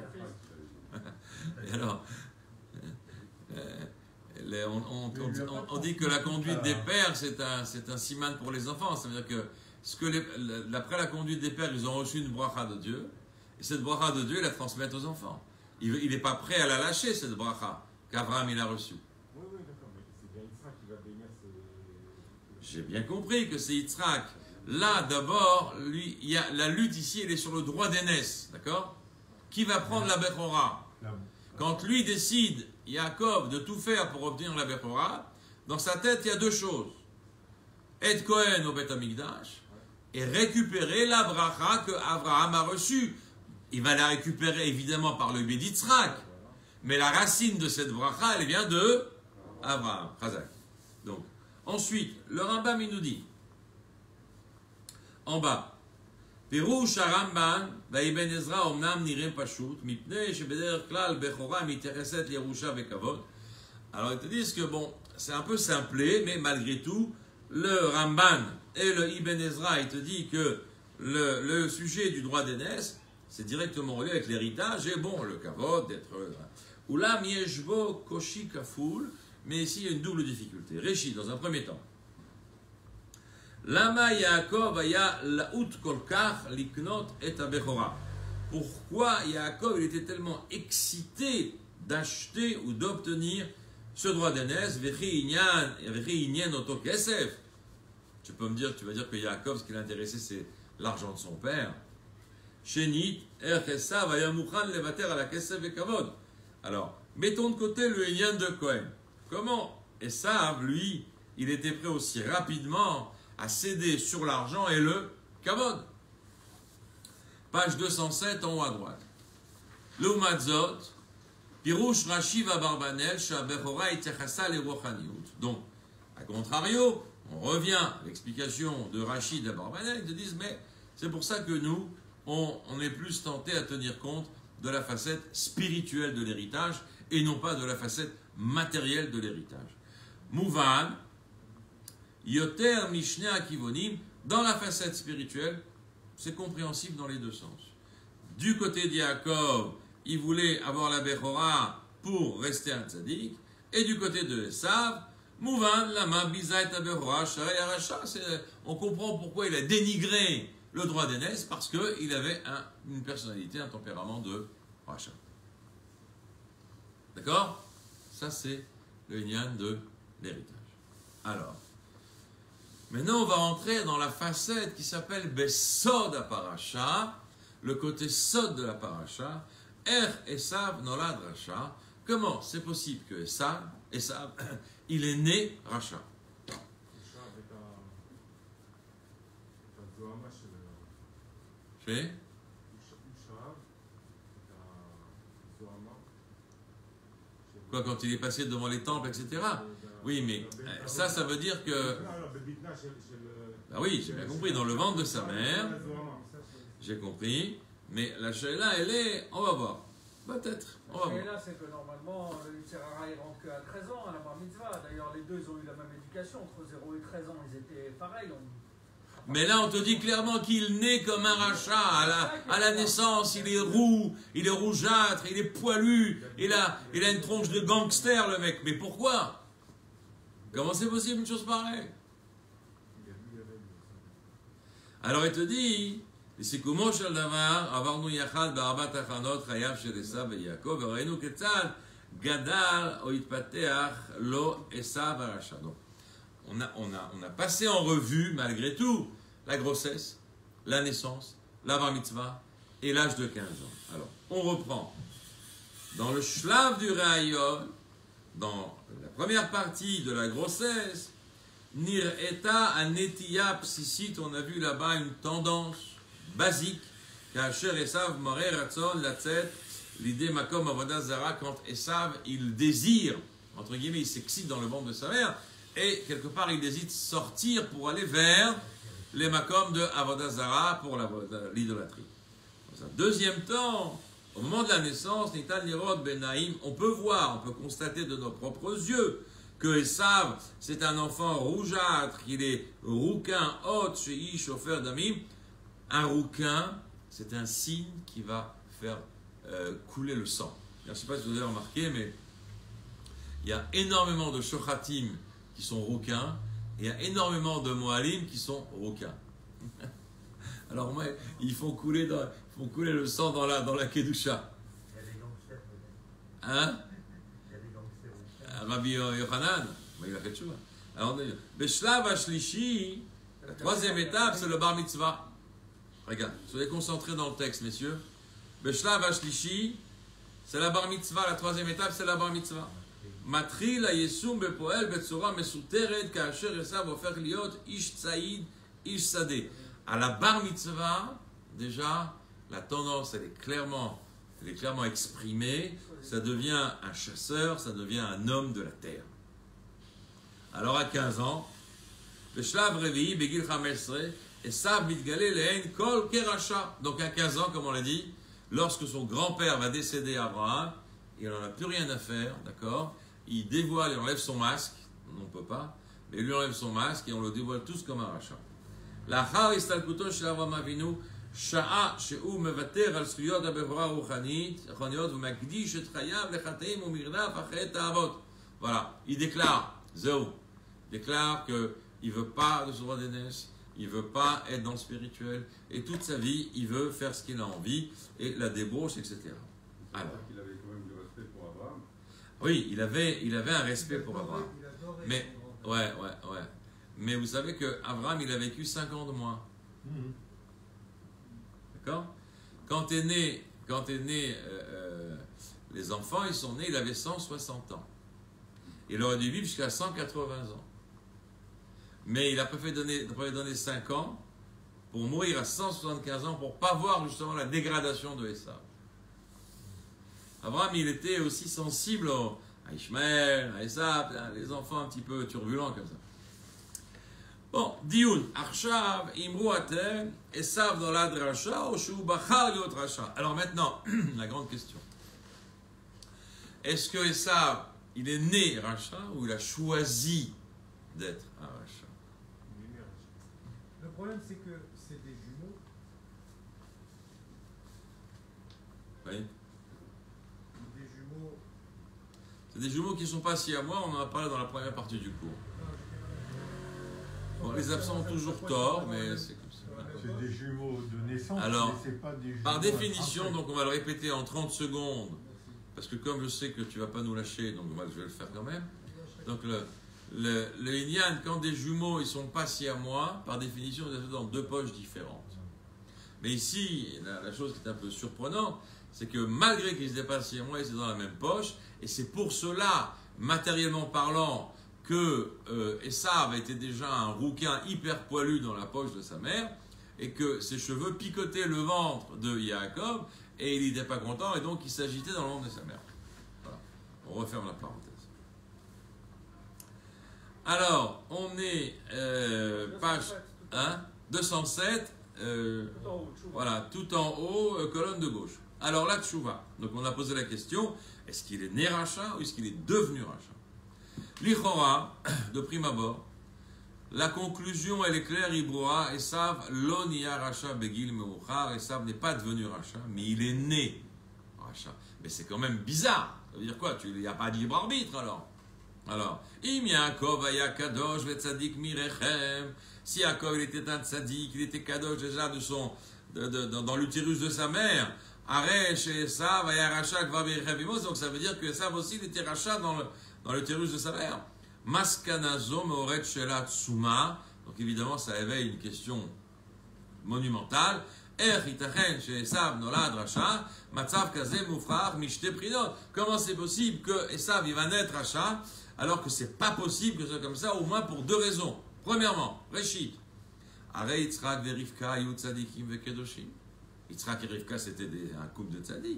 Et alors euh, les, on, on, on, on dit que la conduite des pères, c'est un, c'est un siman pour les enfants. Ça veut dire que, ce que les, d'après la conduite des pères, ils ont reçu une bracha de Dieu. Et cette bracha de Dieu, ils la transmettent aux enfants. Il n'est pas prêt à la lâcher, cette bracha, qu'Abraham il a reçue. Oui, oui, d'accord, mais c'est bien Yitzhak qui va bénir ce... J'ai bien compris que c'est Yitzhak. Là, d'abord, lui, il y a, la lutte ici, elle est sur le droit d'aînesse, d'accord? Qui va prendre la Bechora? Quand lui décide, Yaakov, de tout faire pour obtenir la Bechora, dans sa tête, il y a deux choses. Être Cohen au Beth Amikdash et récupérer la bracha que Abraham a reçue. Il va la récupérer évidemment par le biais d'Yitzhak, mais la racine de cette bracha, elle vient de Abraham. Chazak. Donc, ensuite, le Rambam, il nous dit, en bas, Pirouche Aramban, Vaïben Ezra, Omnam Nirem Pashut, Mipne, Shebeder Klal, Bechora, Mitereset, Yerusha, Bekavod. Alors, ils te disent que bon, c'est un peu simplé, mais malgré tout, le Ramban et le Ibn Ezra, il te dit que le, le sujet du droit d'aînesse, c'est directement relié avec l'héritage, et bon, le kavod, d'être... Oulam yeshbo koshi kafoul, mais ici il y a une double difficulté. Réchi, dans un premier temps. Lama Yaakov aya laout kolkach liknot et abechora. Pourquoi Yaakov il était tellement excité d'acheter ou d'obtenir ce droit d'aînesse, vechi inyan, vechi inyan oto kesef. Tu peux me dire, tu vas dire que Yaakov, ce qui l'intéressait, c'est l'argent de son père. Shenit, er Esav aya mukhan levater à la kesef et kavod. Alors, mettons de côté le Inyan de Cohen. Comment Esav, lui, il était prêt aussi rapidement à céder sur l'argent et le kavod. Page deux cent sept en haut à droite. Le Matzot, Pirouche Rashi va Barbanel, Shabechora itechasa le Rochaniut. Donc, à contrario, on revient à l'explication de Rachid à Barbanel, ils te disent, mais c'est pour ça que nous, on, on est plus tenté à tenir compte de la facette spirituelle de l'héritage et non pas de la facette matérielle de l'héritage. Mouvan, Yoter Mishne Akivonim, dans la facette spirituelle, c'est compréhensible dans les deux sens. Du côté d'Yaakov, il voulait avoir la Bechora pour rester un tzaddik, et du côté de Esav, Mouvan, Lama, Bizait, Bechora, Sharei Aracha, on comprend pourquoi il a dénigré le droit d'aînesse, parce qu'il avait un, une personnalité, un tempérament de Racha. D'accord? Ça, c'est le Inyan de l'héritage. Alors, maintenant, on va entrer dans la facette qui s'appelle Besod Aparacha, le côté Sod de la Paracha, Er Esav Nolad Racha. Comment c'est possible que Esav, Esav, il est né Racha? Fait? Quoi, quand il est passé devant les temples, et cetera. Oui, mais ça, ça veut dire que... Ah oui, j'ai bien compris, dans le ventre de sa mère, j'ai compris, mais la shaila, elle est... On va voir. Peut-être, on va voir. La shaila, c'est que normalement, le Yitzhara, il rentre qu'à treize ans à la bar mitzvah. D'ailleurs, les deux, ils ont eu la même éducation. Entre zéro et treize ans, ils étaient pareils. On... Mais là, on te dit clairement qu'il naît comme un rachat. À la, à la naissance, il est roux, il est rougeâtre, il est poilu, il a, il a une tronche de gangster, le mec. Mais pourquoi? Comment c'est possible une chose pareille? Alors il te dit, Sikumo shel davar, avarnu yachad ba'arbat achanot chayav shel Esav et Yaakov, v'rainu ketzad gadal o itpateach lo Esav haracha. Donc, on a, on, a, on a passé en revue, malgré tout, la grossesse, la naissance, la bar mitzvah et l'âge de quinze ans. Alors, on reprend. Dans le shlav du Rayon, dans la première partie de la grossesse, Nir eta anetiya psisit, on a vu là-bas une tendance basique, Kacher Esav Moreh Ratzon Latzet, l'idée Makom Avodah Zara, quand Esav il désire, entre guillemets, il s'excite dans le ventre de sa mère, et quelque part il hésite sortir pour aller vers les Makom de Avodah Zara pour l'idolâtrie. Dans un deuxième temps, au moment de la naissance, Nitan Lirod Ben Naïm, on peut voir, on peut constater de nos propres yeux que Esav, c'est un enfant rougeâtre, qu'il est rouquin, hot, chez chauffeur d'amim. Un rouquin, c'est un signe qui va faire euh, couler le sang. Je ne sais pas si vous avez remarqué, mais il y a énormément de shochatim qui sont rouquins, et il y a énormément de moalim qui sont rouquins. Alors, moi, ils font couler, dans, ils font couler le sang dans la, dans la kedusha. Il y a des gangsters peut-être. Hein? Il y a des gangsters. Rabbi Yochanan, bah, il a fait tchouva. Alors, Beshlav Ashlishi, la troisième étape, c'est le bar mitzvah. Regarde, soyez concentrés dans le texte, messieurs. Beshlav Ashlishi, c'est la bar mitzvah. La troisième étape, c'est la bar mitzvah. Matri la yesum bepoel betsura mesuteret kaasher esav ofer liot ish tzaïd ish sadeh. À la bar mitzvah, déjà, la tendance, elle est clairement, elle est clairement exprimée. Ça devient un chasseur, ça devient un homme de la terre. Alors à quinze ans, le shlav revi'i begil chamesre esav mitgale lehen kol keracha. Donc à quinze ans, comme on l'a dit, lorsque son grand-père va décéder à Abraham, il n'en a plus rien à faire, d'accord? Il dévoile, il enlève son masque, on ne peut pas, mais il lui enlève son masque et on le dévoile tous comme un rachat. לאחר הסתלקותו של אברהם אבינו, שעה שהוא מוותר על זכויות הבכורה הרוחנית, רוחניות, ומקדיש את חייו לחטאים ומרדף אחרי תאוות. Voilà, il déclare, Zéou, il déclare qu'il ne veut pas de ce droit d'aînesse, il ne veut pas être dans le spirituel, et toute sa vie, il veut faire ce qu'il a envie, et la débauche, et cetera. Alors, qu'il avait quand même du respect pour Abraham. oui, il avait, il avait un respect pour Abraham. Mais, ouais, ouais, ouais. Mais vous savez qu'Abraham, il a vécu cinq ans de moins. Mmh. D'accord? Quand est né, quand est né euh, euh, les enfants, ils sont nés, il avait cent soixante ans. Il aurait dû vivre jusqu'à cent quatre-vingts ans. Mais il a préféré donner, préféré donner cinq ans pour mourir à cent soixante-quinze ans, pour ne pas voir justement la dégradation de Esav. Abraham, il était aussi sensible à Ishmaël, à Esav, les enfants un petit peu turbulents comme ça. Bon, Dioun, Arshav, Imru Atem, Esav nolad Rasha, ou Shu Bachar liot Rasha. Alors maintenant, la grande question. Est-ce que Esav, il est né Rasha ou il a choisi d'être un Rasha? Le problème, c'est que c'est des jumeaux. Oui. Des jumeaux. C'est des jumeaux qui ne sont pas si à moi, on en a parlé dans la première partie du cours. Bon, les absents ont toujours tort, mais c'est comme ça. C'est des jumeaux de naissance, Alors, mais c'est pas des jumeaux. par définition, après. donc on va le répéter en trente secondes, parce que comme je sais que tu ne vas pas nous lâcher, donc moi je vais le faire quand même. Donc le, le, le Inyan, quand des jumeaux ils sont pas si à moi, par définition, ils sont dans deux poches différentes. Mais ici, la, la chose qui est un peu surprenante, c'est que malgré qu'ils étaient pas si à moi, ils étaient dans la même poche, et c'est pour cela, matériellement parlant, que euh, Esav était déjà un rouquin hyper poilu dans la poche de sa mère, et que ses cheveux picotaient le ventre de Yaakov, et il n'était pas content, et donc il s'agitait dans le ventre de sa mère. Voilà. On referme la parenthèse. Alors, on est euh, page hein, deux cent sept, euh, Tout en haut, Tchouva. voilà, tout en haut, euh, colonne de gauche. Alors là, Tchouva. Donc on a posé la question, est-ce qu'il est né Racha ou est-ce qu'il est devenu Racha? L'Ichora, de prime abord, la conclusion elle est claire, Ibroa, Esav, l'onia Racha begil meuchar, Esav n'est pas devenu Racha, mais il est né Racha. Mais c'est quand même bizarre. Ça veut dire quoi? Il n'y a pas de libre arbitre alors. Alors, Im Yaakov aya kadosh vetzadik mirechem. Si Yaakov il était un tzadik, il était kadosh déjà de son, de, de, de, dans l'utérus de sa mère. Aresh et Esav aya Racha kvar mirechem imos. Donc ça veut dire que Esav aussi il était Racha dans le dans l'utérus de sa mère. Maskanazo meoret shela tsuma. Donc évidemment, ça éveille une question monumentale. Er itachen she'esav nolad rasha, matzav kaze mufrach mishte prinot. Comment c'est possible que Esav il va naître rasha alors que c'est pas possible que ce soit comme ça, au moins pour deux raisons. Premièrement, Reshit. Are Yitzhak ve Rivka yu tzadikim ve kedoshim. Yitzhak et Rivka c'était des, un couple de tzadik.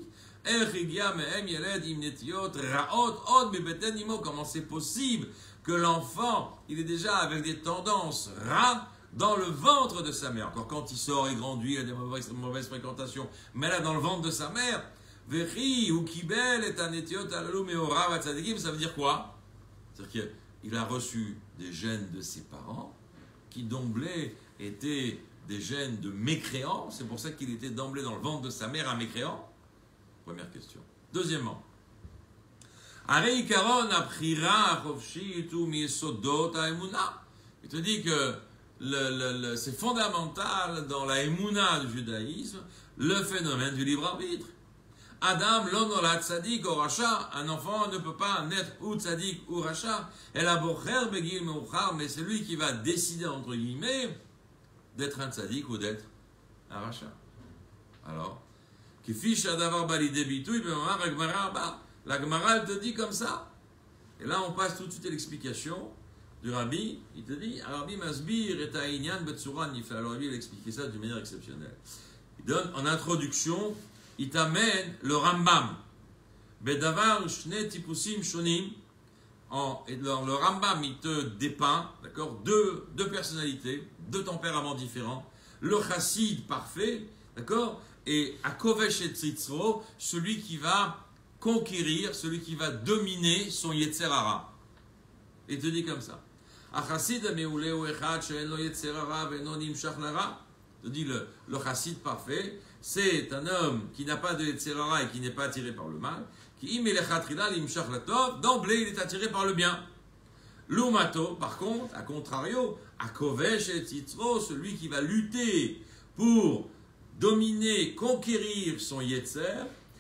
Comment c'est possible que l'enfant, il est déjà avec des tendances rats dans le ventre de sa mère? Encore quand il sort et grandit, il a des mauvaises, mauvaises fréquentations, mais là dans le ventre de sa mère, ou kibel est un étiot alalu ça veut dire quoi? C'est-à-dire qu'il a reçu des gènes de ses parents qui d'emblée étaient des gènes de mécréants, c'est pour ça qu'il était d'emblée dans le ventre de sa mère un mécréant. Première question. Deuxièmement, Arei Karon Aprira Chofshit ou Miesodot Haemuna. Il te dit que le, le, le, c'est fondamental dans la Emouna du judaïsme, le phénomène du libre arbitre. Adam l'onolat tzadik ou racha, un enfant ne peut pas naître ou tzadik ou racha. Et la bocher begil meuchar, mais c'est lui qui va décider entre guillemets d'être un tzadik ou d'être un racha. Alors, qui fiche à d'avoir balidé bitouille, la Gemara elle te dit comme ça. Et là on passe tout de suite à l'explication du rabbi. Il te dit, Rabbi Masbir et Taïnian Betsura Nifla. Alors lui il explique ça d'une manière exceptionnelle. Il donne en introduction, il t'amène le Rambam. Bedavar shne tipusim shonim. Et le Rambam, il te dépeint, d'accord, deux, deux personnalités, deux tempéraments différents. Le chassid parfait, d'accord, et Akovesh et Tzitzro, celui qui va conquérir, celui qui va dominer son Yetzer Hara. Il te dit comme ça. Achassid me'uleu echad she'en lo Yetzer Hara ve'no nimshach lara. Il te dit le, le chassid parfait. C'est un homme qui n'a pas de Yetzer Hara et qui n'est pas attiré par le mal. Qui d'emblée il est attiré par le bien. L'umato, par contre, à contrario, à Kovesh et Tzitzro, celui qui va lutter pour dominer, conquérir son Yetzer,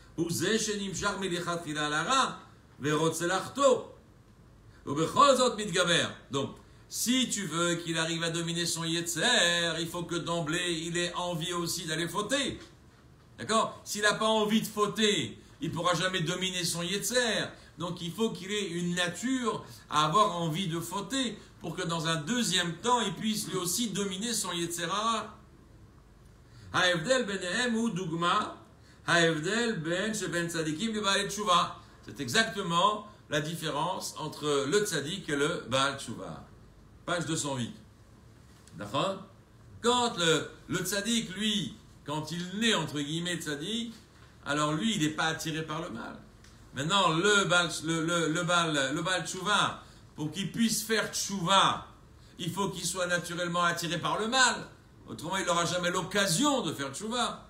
donc, si tu veux qu'il arrive à dominer son Yetzer, il faut que d'emblée il ait envie aussi d'aller fauter. D'accord? S'il n'a pas envie de fauter, il ne pourra jamais dominer son Yetzer. Donc il faut qu'il ait une nature à avoir envie de fauter pour que dans un deuxième temps, il puisse lui aussi dominer son Yetzer Hara. Ha'evdel benehem ou dugma, ha'evdel ben sheben tzadikim le Baal Tshuva. C'est exactement la différence entre le tzadik et le Baal Tshuva. Page deux cent huit. D'accord? Quand le, le tzadik, lui, quand il naît entre guillemets tzadik, alors lui, il n'est pas attiré par le mal. Maintenant, le Baal, le, le, le Baal, le Baal Tshuva, pour qu'il puisse faire Tshuva, il faut qu'il soit naturellement attiré par le mal. Autrement, il n'aura jamais l'occasion de faire Tshuva.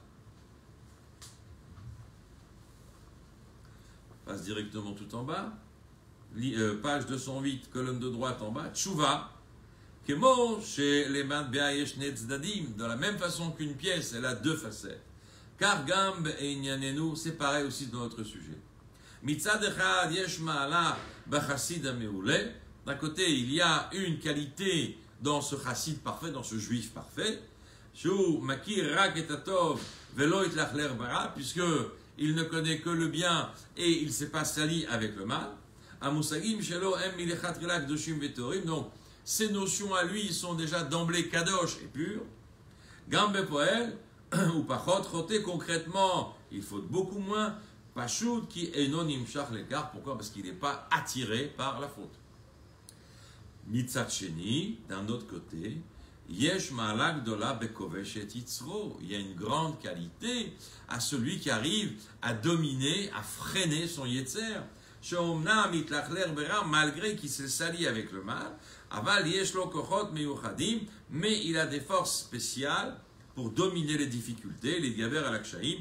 Passe directement tout en bas. Euh, page deux cent huit, colonne de droite en bas. Tshuva. Kemo chez les mains de dans la même façon qu'une pièce, elle a deux facettes. Car Gamb et Inyanenu, c'est pareil aussi dans notre sujet. Mitzad echad yesh ma'ala b'chassid ha'meuleh. D'un côté, il y a une qualité dans ce chassid parfait, dans ce juif parfait, shu makir rak et atov velo itlachler bara, puisque il ne connaît que le bien et il ne s'est pas sali avec le mal. Amusagim shelo em milechatrilak doshim vetorim. Donc, ces notions à lui sont déjà d'emblée kadosh et pures. Gambe poel ou pachot choté, concrètement, il faut beaucoup moins. Pachout qui est non imshach l'écart. Pourquoi? Parce qu'il n'est pas attiré par la faute. Mitzat sheni, d'un autre côté, yesh ma'alak dola bekovesh et yitzro. Il y a une grande qualité à celui qui arrive à dominer, à freiner son yetzer. Sheomna mitlachler bera, malgré qu'il s'est sali avec le mal. Aval yesh lo kochot meyuchadim, mais il a des forces spéciales pour dominer les difficultés, les gaver à l'akshahim.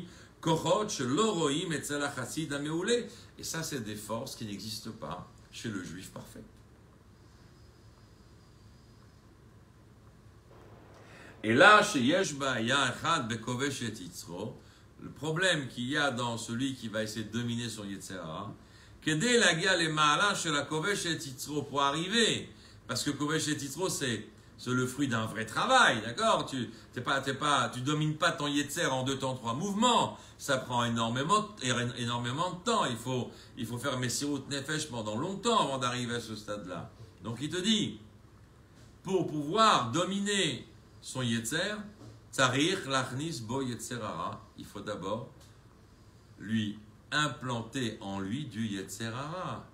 Et ça, c'est des forces qui n'existent pas chez le juif parfait. Et là, chez Yeshba, il y a un chad bekovesh et yitzro. Le problème qu'il y a dans celui qui va essayer de dominer son Yetzer Hara, qu'aider la gueule et ma'ala chez la kovesh et yitzro pour arriver, parce que kovesh et yitzro, c'est c'est le fruit d'un vrai travail, d'accord? Tu t'es pas, t'es pas, tu domines pas ton Yetzer en deux temps, trois mouvements. Ça prend énormément, énormément de temps. Il faut, il faut faire Messirut Nefesh pendant longtemps avant d'arriver à ce stade-là. Donc il te dit, pour pouvoir dominer son Yetzer, Tzarich lachnis bo Yetzer Hara, il faut d'abord lui implanter en lui du Yetzer Hara.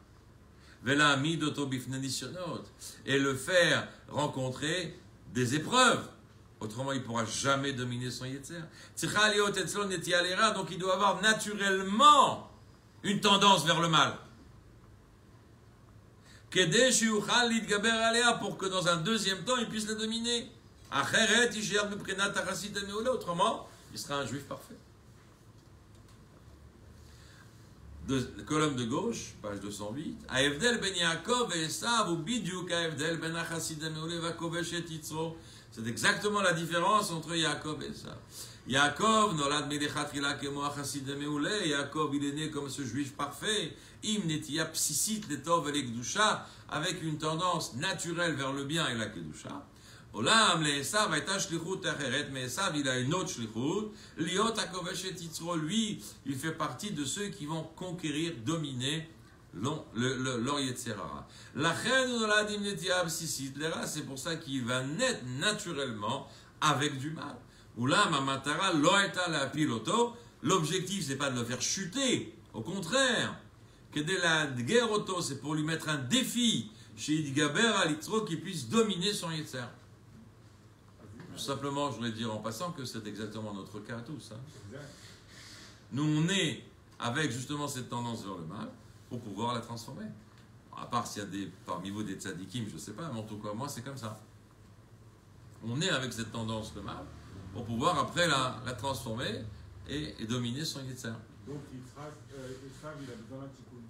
Et le faire rencontrer des épreuves. Autrement, il ne pourra jamais dominer son Yetzer. Donc, il doit avoir naturellement une tendance vers le mal. Pour que dans un deuxième temps, il puisse le dominer. Autrement, il sera un juif parfait. de, colonne de gauche, page deux cent huit. Aevdel ben Yaakov et Esav ou Bidiouk Aevdel ben Achasid Ameule Vakovesh et Yitzro. C'est exactement la différence entre Yaakov et Esav. Yaakov, Nolad Melechatila Kemo Achasid Ameule. Yaakov, il est né comme ce juif parfait. Im Netia Psisit Letov et Kedusha, avec une tendance naturelle vers le bien et la Kedusha. Olam, le Esav, Aita Shlichut Acheret, mais Esav, il a une autre Shlichut. Liot Akovesh et Yitzro, lui, il fait partie de ceux qui vont conquérir, dominer leur Yetzerara. La Chen Nolad Im Netia Psisit Lera, c'est pour ça qu'il va naître naturellement avec du mal. Olam, Amatara, Loeta la Piloto, l'objectif, c'est pas de le faire chuter, au contraire. Que de la guerre auto, c'est pour lui mettre un défi chez Idgaber à Litzro qui puisse dominer son Yetzer. Tout simplement, je voulais dire en passant que c'est exactement notre cas à tous. Hein. Nous, on est avec justement cette tendance vers le mal pour pouvoir la transformer. À part s'il y a des, parmi vous des tzadikim, je ne sais pas, mais en tout cas, moi, c'est comme ça. On est avec cette tendance de mal pour pouvoir après la, la transformer et, et dominer son Yetzer. Donc, Yitzhak, euh, Esav, il a besoin d'un tikkun.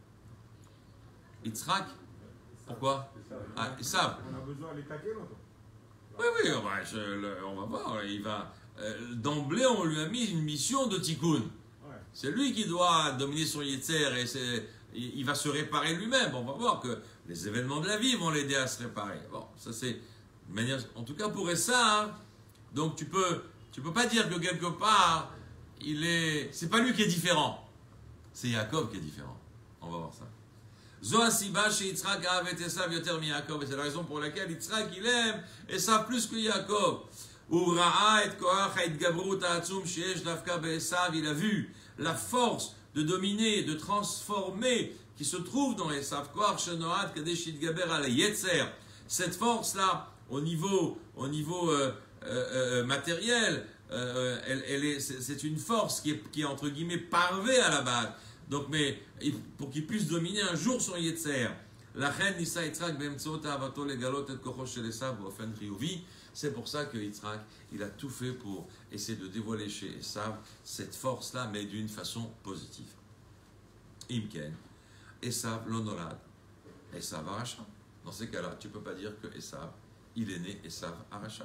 Yitzhak, pourquoi? Ah, Esav. On a besoin de les taquer longtemps. Oui, oui, on va, je, le, on va voir. Il va, euh, d'emblée, on lui a mis une mission de tikkun. Ouais. C'est lui qui doit dominer son Yetzer et c'est, il, il va se réparer lui-même. On va voir que les événements de la vie vont l'aider à se réparer. Bon, ça c'est une manière. En tout cas pour Esav, donc tu peux, tu peux pas dire que quelque part, il est, c'est pas lui qui est différent. C'est Yaakov qui est différent. On va voir ça. Zoasiba chez Yitzhak avet Esav yoter mi Yaakov. Et c'est la raison pour laquelle Yitzhak il aime Esav plus que Yaakov. Ura'a et koach ha'itgabrut ha'atzum sheyesh dafka be'Esav. Il a vu la force de dominer, de transformer qui se trouve dans Esav. Koach shenoat kadesh yitgaber al yetzer. Cette force là, au niveau, au niveau euh, euh, euh, matériel, euh, elle, elle est, c'est, c'est une force qui est, qui est entre guillemets parvée à la base. Donc, mais pour qu'il puisse dominer un jour son Yetzer, la reine Nissa Yitzhak be'emtzoot avato legalot et kocho shel Esav b'ofen chiyuvi. C'est pour ça que Yitzhak, il a tout fait pour essayer de dévoiler chez Esav cette force-là, mais d'une façon positive. Imken, Esav lo nolad, Esav aracha. Dans ces cas-là, tu ne peux pas dire que Esav, il est né Esav aracha.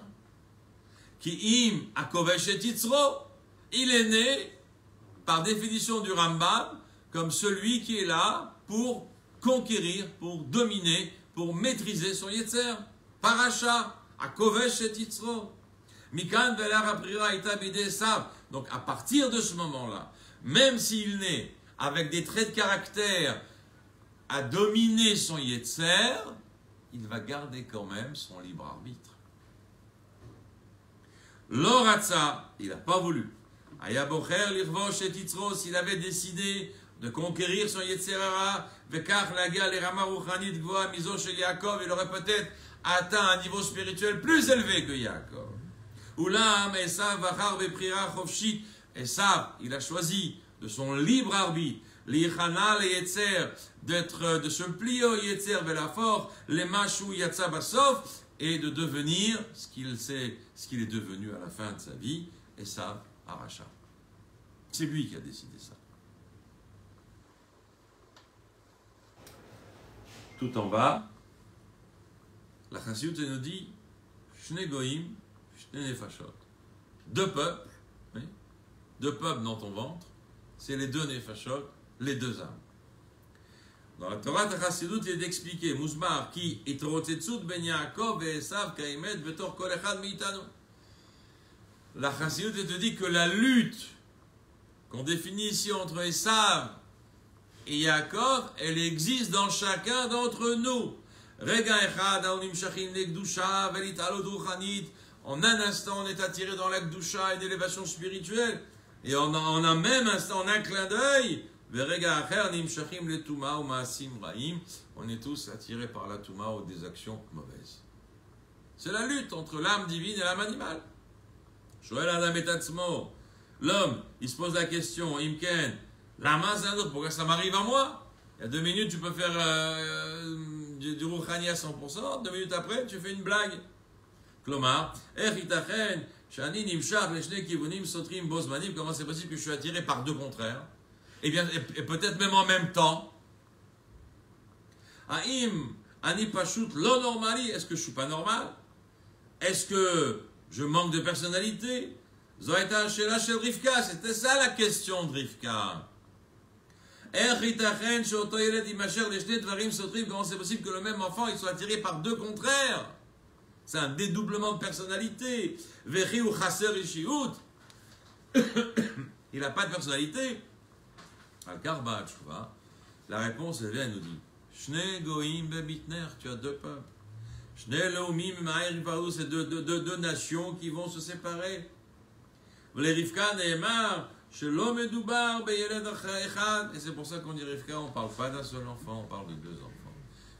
Ki im akovesh et Yitzro, il est né, par définition du Rambam, comme celui qui est là pour conquérir, pour dominer, pour maîtriser son Yetzer. Paracha, Akovesh et Yitzro. Mikan velar aprira ita bide Esav. Donc à partir de ce moment-là, même s'il naît avec des traits de caractère à dominer son Yetzer, il va garder quand même son libre arbitre. L'Oratza, il n'a pas voulu. Aya bocher lirvosh et Yitzro, s'il avait décidé de conquérir son Yetzerara, vekach lagia lerama ruchanit gvoa mizo shel Yaakov, il aurait peut-être atteint un niveau spirituel plus élevé que Yaakov. Ulam Esav vachar beprira chofshit, Esav, il a choisi de son libre arbitre, lichana le Yetzer, d'être, de se plier au Yetzer velafor, le mashu yatsa basof, et de devenir ce qu'il sait, ce qu'il est devenu à la fin de sa vie, Esav aracha. C'est lui qui a décidé ça. Tout en bas, la Chassidut nous dit Shne goyim, shne nefashot. Deux peuples, oui, deux peuples dans ton ventre, c'est les deux nefashot, les deux âmes. Dans la Torah, la Chassidut il est d'expliquer Mousmar qui itrotetzut ben Yaakov et Esav kaimet betor kol echad meitanu. La Chassidut te dit que la lutte qu'on définit ici entre Esav et Yaakov, elle existe dans chacun d'entre nous. En un instant, on est attiré dans la Kedusha et d'élévation spirituelle. Et en un, un même instant, en un clin d'œil, on est tous attirés par la Touma ou des actions mauvaises. C'est la lutte entre l'âme divine et l'âme animale. L'homme, il se pose la question, Imken, la main c'est un autre, pourquoi ça m'arrive à moi? Il y a deux minutes, tu peux faire euh, du, du Rouhani à cent pour cent, deux minutes après, tu fais une blague. Klomar, comment c'est possible que je suis attiré par deux contraires? et, bien, et, et peut-être même en même temps. Haïm, Ani Pashut, lo normali, est-ce que je ne suis pas normal? Est-ce que je manque de personnalité? Zoïta Shela Shel Rivka, c'était ça la question de Rivka. Comment c'est possible que le même enfant il soit attiré par deux contraires? C'est un dédoublement de personnalité. Il n'a pas de personnalité. La réponse, elle vient, elle nous dit Shne Goïm Bebitner, tu as deux peuples. Shne Loumim Ma'ir Vaou, c'est deux, deux, deux, deux nations qui vont se séparer. Les Rivka Nehemar. Et c'est pour ça qu'on dit Rivka, on ne parle pas d'un seul enfant, on parle de deux enfants.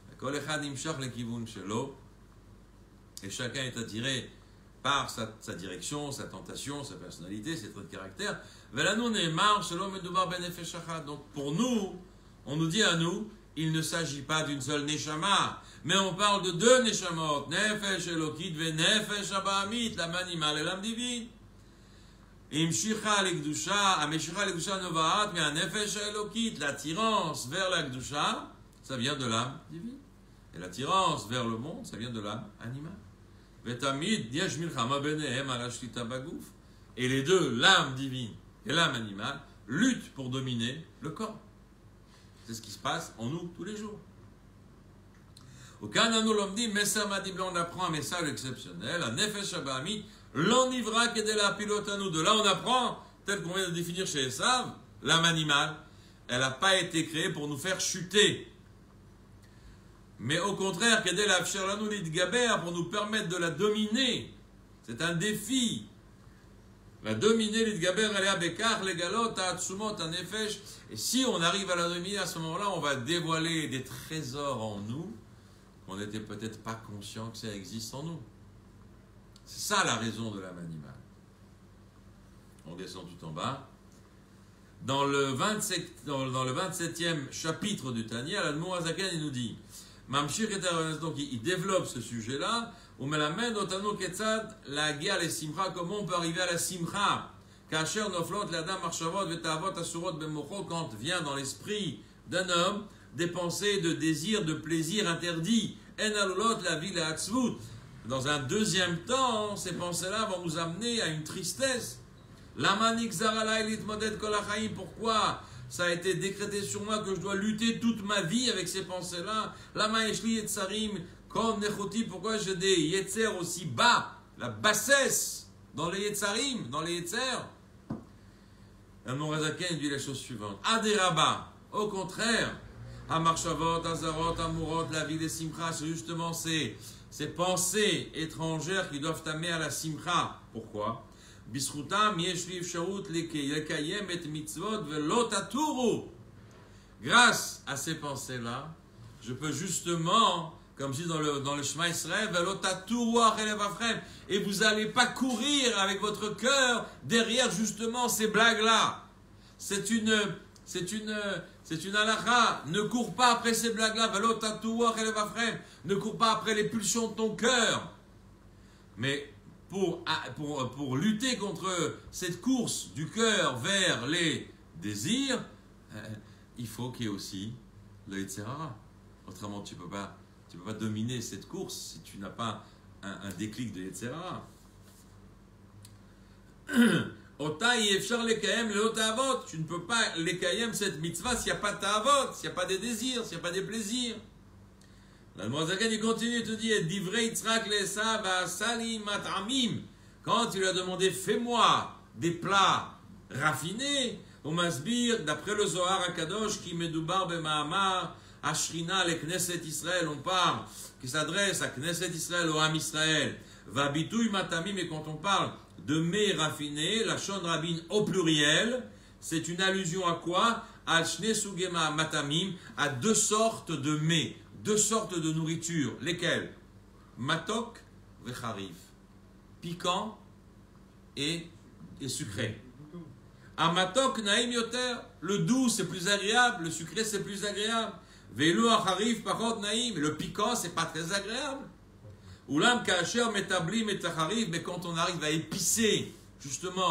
Et chacun est attiré par sa, sa direction, sa tentation, sa personnalité, ses traits de caractère. Donc pour nous, on nous dit à nous, il ne s'agit pas d'une seule neshama, mais on parle de deux neshamot, nefesh elokit ve nefesh abahamit, l'âme animale et l'âme divine. L'attirance vers la Gdusha, ça vient de l'âme divine. Et l'attirance vers le monde, ça vient de l'âme animale. Et les deux, l'âme divine et l'âme animale, luttent pour dominer le corps. C'est ce qui se passe en nous tous les jours. Au Canaan, on apprend un message exceptionnel, un nefesh abahamit. L'enivra qui est de la pilote à nous. De là, on apprend, tel qu'on vient de définir chez Esav, l'âme animale, elle n'a pas été créée pour nous faire chuter. Mais au contraire, qu'elle est la fsherlanou l'idgaber, pour nous permettre de la dominer. C'est un défi. La dominer, l'idgaber, elle est à Bekar, les galotes, à Atsumot, à Nefesh. Et si on arrive à la dominer, à ce moment-là, on va dévoiler des trésors en nous, qu'on n'était peut-être pas conscient que ça existe en nous. C'est ça la raison de l'âme animale. On descend tout en bas. Dans le, vingt-sept, dans, dans le vingt-septième chapitre du Tanya, l'Admour Azaken, il nous dit, Mamshir et donc il, il développe ce sujet-là, on me l'amène au Tano Ketzad, la guerre, les simcha, comment on peut arriver à la simcha? Kacher noflot, la dame marchavot, vetavot, asurot, bemocho, quand vient dans l'esprit d'un homme des pensées de désir, de plaisir interdit, en alulot, la vie, la hatzvut. Dans un deuxième temps, ces pensées-là vont nous amener à une tristesse. Pourquoi ça a été décrété sur moi que je dois lutter toute ma vie avec ces pensées-là? Pourquoi j'ai des yetzer aussi bas? La bassesse dans les yetzarim, dans les yetzer. Un Morazaken dit la chose suivante. Aderaba, au contraire, Amarshavot, Azarot, Amurot, la vie des simcha, c'est justement ces Ces pensées étrangères qui doivent t'amener à la simcha. Pourquoi? Grâce à ces pensées-là, je peux justement, comme je dis dans le, dans le Shema Israël, et vous n'allez pas courir avec votre cœur derrière justement ces blagues-là. C'est une... C'est une... C'est une halakha. Ne cours pas après ces blagues-là. Ne cours pas après les pulsions de ton cœur. Mais pour, pour, pour lutter contre cette course du cœur vers les désirs, euh, il faut qu'il y ait aussi le Yetzer Hara. Autrement, tu ne peux pas, tu peux pas dominer cette course si tu n'as pas un, un déclic de Yetzer Hara. Tu ne peux pas l'ékayem cette mitzvah s'il n'y a pas de ta'avot, s'il n'y a pas des désirs, s'il n'y a pas des plaisirs. La Mozaken, il continue et te dit Divrei Yitzhak le'Esav ha'asali mat'amim. Quand il lui a demandé fais-moi des plats raffinés, on masbir d'après le Zohar HaKadosh qui medoubar b'ma'amar Ashrina le Knesset Israël, on parle qui s'adresse à Knesset Israël, au Ham Israël. Va bitouy matamim, et quand on parle de mets raffinés, la Shon Rabin au pluriel, c'est une allusion à quoi? À Shne Sugema Matamim, à deux sortes de mets, deux sortes de nourriture. Lesquelles? Matok et Harif. Piquant et, et sucré. À Matok Naim Yoter, le doux c'est plus agréable, le sucré c'est plus agréable. Velo Harif Parot Naim, le piquant c'est pas très agréable. Oulam Kacher Metablim et Tacharif, mais quand on arrive à épicer justement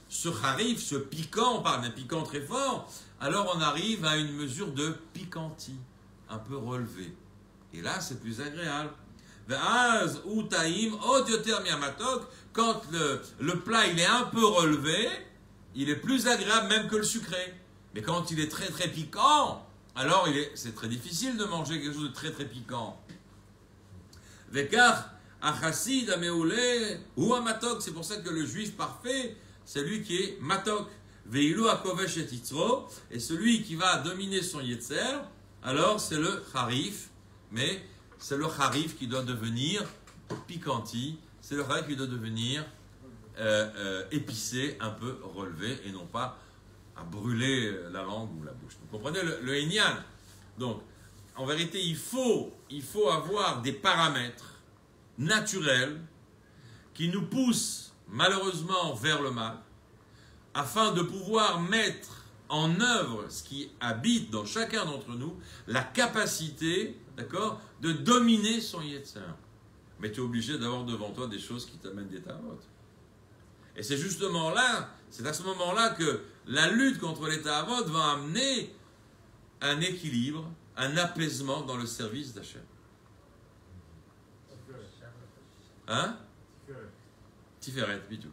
ce harif, ce piquant, on parle d'un piquant très fort, alors on arrive à une mesure de piquantie, un peu relevée. Et là, c'est plus agréable. Ve'az ou taïm od yoter miamatok, quand le, le plat il est un peu relevé, il est plus agréable même que le sucré. Mais quand il est très très piquant, alors il est, c'est très difficile de manger quelque chose de très très piquant. Ve'kar achassid ameoulé ou amatok, c'est pour ça que le juif parfait, c'est lui qui est matok. Ve'ilu akovesh et yitzro, et celui qui va dominer son yetzer, alors c'est le harif, mais c'est le harif qui doit devenir piquanti, c'est le harif qui doit devenir euh, euh, épicé, un peu relevé, et non pas à brûler la langue ou la bouche. Vous comprenez le, le Inyan? Donc, en vérité, il faut, il faut avoir des paramètres naturels qui nous poussent malheureusement vers le mal, afin de pouvoir mettre en œuvre ce qui habite dans chacun d'entre nous, la capacité, d'accord, de dominer son yetzer. Mais tu es obligé d'avoir devant toi des choses qui t'amènent des tavot. Et c'est justement là, c'est à ce moment-là que la lutte contre les tavot va amener un équilibre, un apaisement dans le service d'Hachem. Hein? Tiferet, bitouk.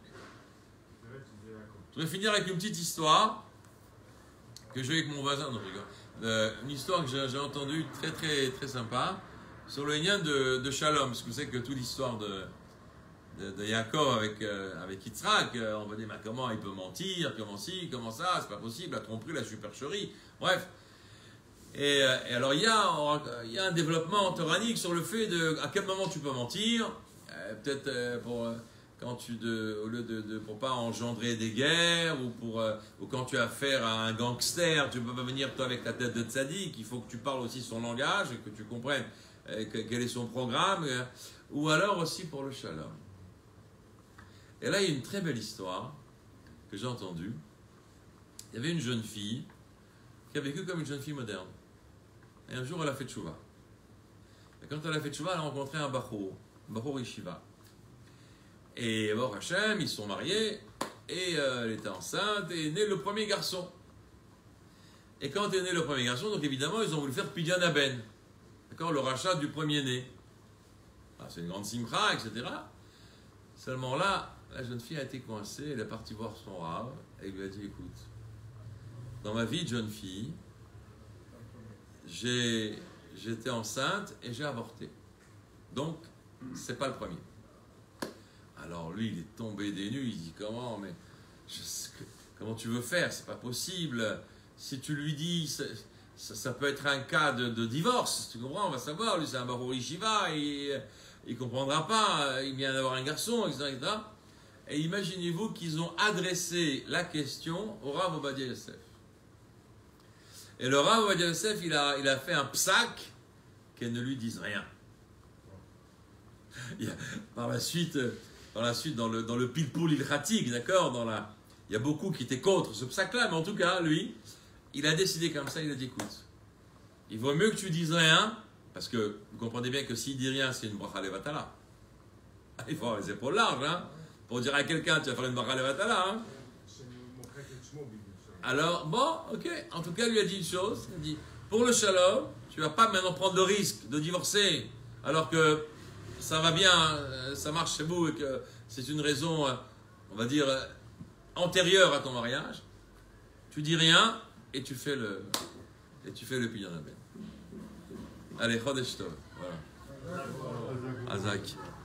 Je vais finir avec une petite histoire que j'ai avec mon voisin, non, euh, une histoire que j'ai, j'ai entendue très très très sympa sur le lien de, de Shalom, parce que vous savez que toute l'histoire de, de, de Yaakov avec, euh, avec Yitzhak, euh, on va dire mais comment il peut mentir, comment ci, comment ça, c'est pas possible, la tromperie, la supercherie, bref. Et, euh, et alors il y, a, il y a un développement toranique sur le fait de à quel moment tu peux mentir, euh, peut-être euh, pour... Euh, quand tu de, au lieu de, de pour pas engendrer des guerres ou pour euh, ou quand tu as affaire à un gangster, tu peux pas venir toi avec ta tête de tzaddik, il faut que tu parles aussi son langage et que tu comprennes euh, que, quel est son programme, euh, ou alors aussi pour le shalom. Et là il y a une très belle histoire que j'ai entendue. Il y avait une jeune fille qui a vécu comme une jeune fille moderne. Et un jour elle a fait tchouva. Et quand elle a fait tchouva, elle a rencontré un bachor, un bachor yeshiva. Et bon, Hachem, ils se sont mariés, et euh, elle était enceinte, et est né le premier garçon. Et quand est né le premier garçon, donc évidemment, ils ont voulu faire Pidyon Aben, d'accord, le rachat du premier-né. Ah, c'est une grande simcha, et cetera. Seulement là, la jeune fille a été coincée, elle est partie voir son rav, et il lui a dit, écoute, dans ma vie de jeune fille, j'ai, j'étais enceinte et j'ai avorté. Donc, c'est pas le premier. Alors lui, il est tombé des nues, il dit comment, mais je sais que, comment tu veux faire, c'est pas possible. Si tu lui dis, ça, ça peut être un cas de, de divorce, tu comprends, on va savoir, lui c'est un bachor yeshiva, il ne comprendra pas, il vient d'avoir un garçon, et cetera, et cetera. Et imaginez-vous qu'ils ont adressé la question au Rav Ovadia Yosef. Et le Rav Ovadia Yosef, il a, il a fait un psak qu'elle ne lui dise rien. Il a, par la suite... Dans la suite, dans le, dans le pilpoul ilchatik, d'accord, dans la, il y a beaucoup qui étaient contre ce psak-là, mais en tout cas, lui, il a décidé comme ça, il a dit, écoute, il vaut mieux que tu dises rien, parce que vous comprenez bien que s'il dit rien, c'est une bracha levatala. Il faut avoir les épaules larges, hein, pour dire à quelqu'un, tu vas faire une bracha levatala, hein. Alors, bon, ok, en tout cas, il lui a dit une chose, il a dit, pour le shalom, tu vas pas maintenant prendre le risque de divorcer, alors que ça va bien, ça marche chez vous et que c'est une raison, on va dire, antérieure à ton mariage. Tu dis rien et tu fais le et tu fais le Pidyon Aben. Allez, Chodesh Tov. Voilà. Azak.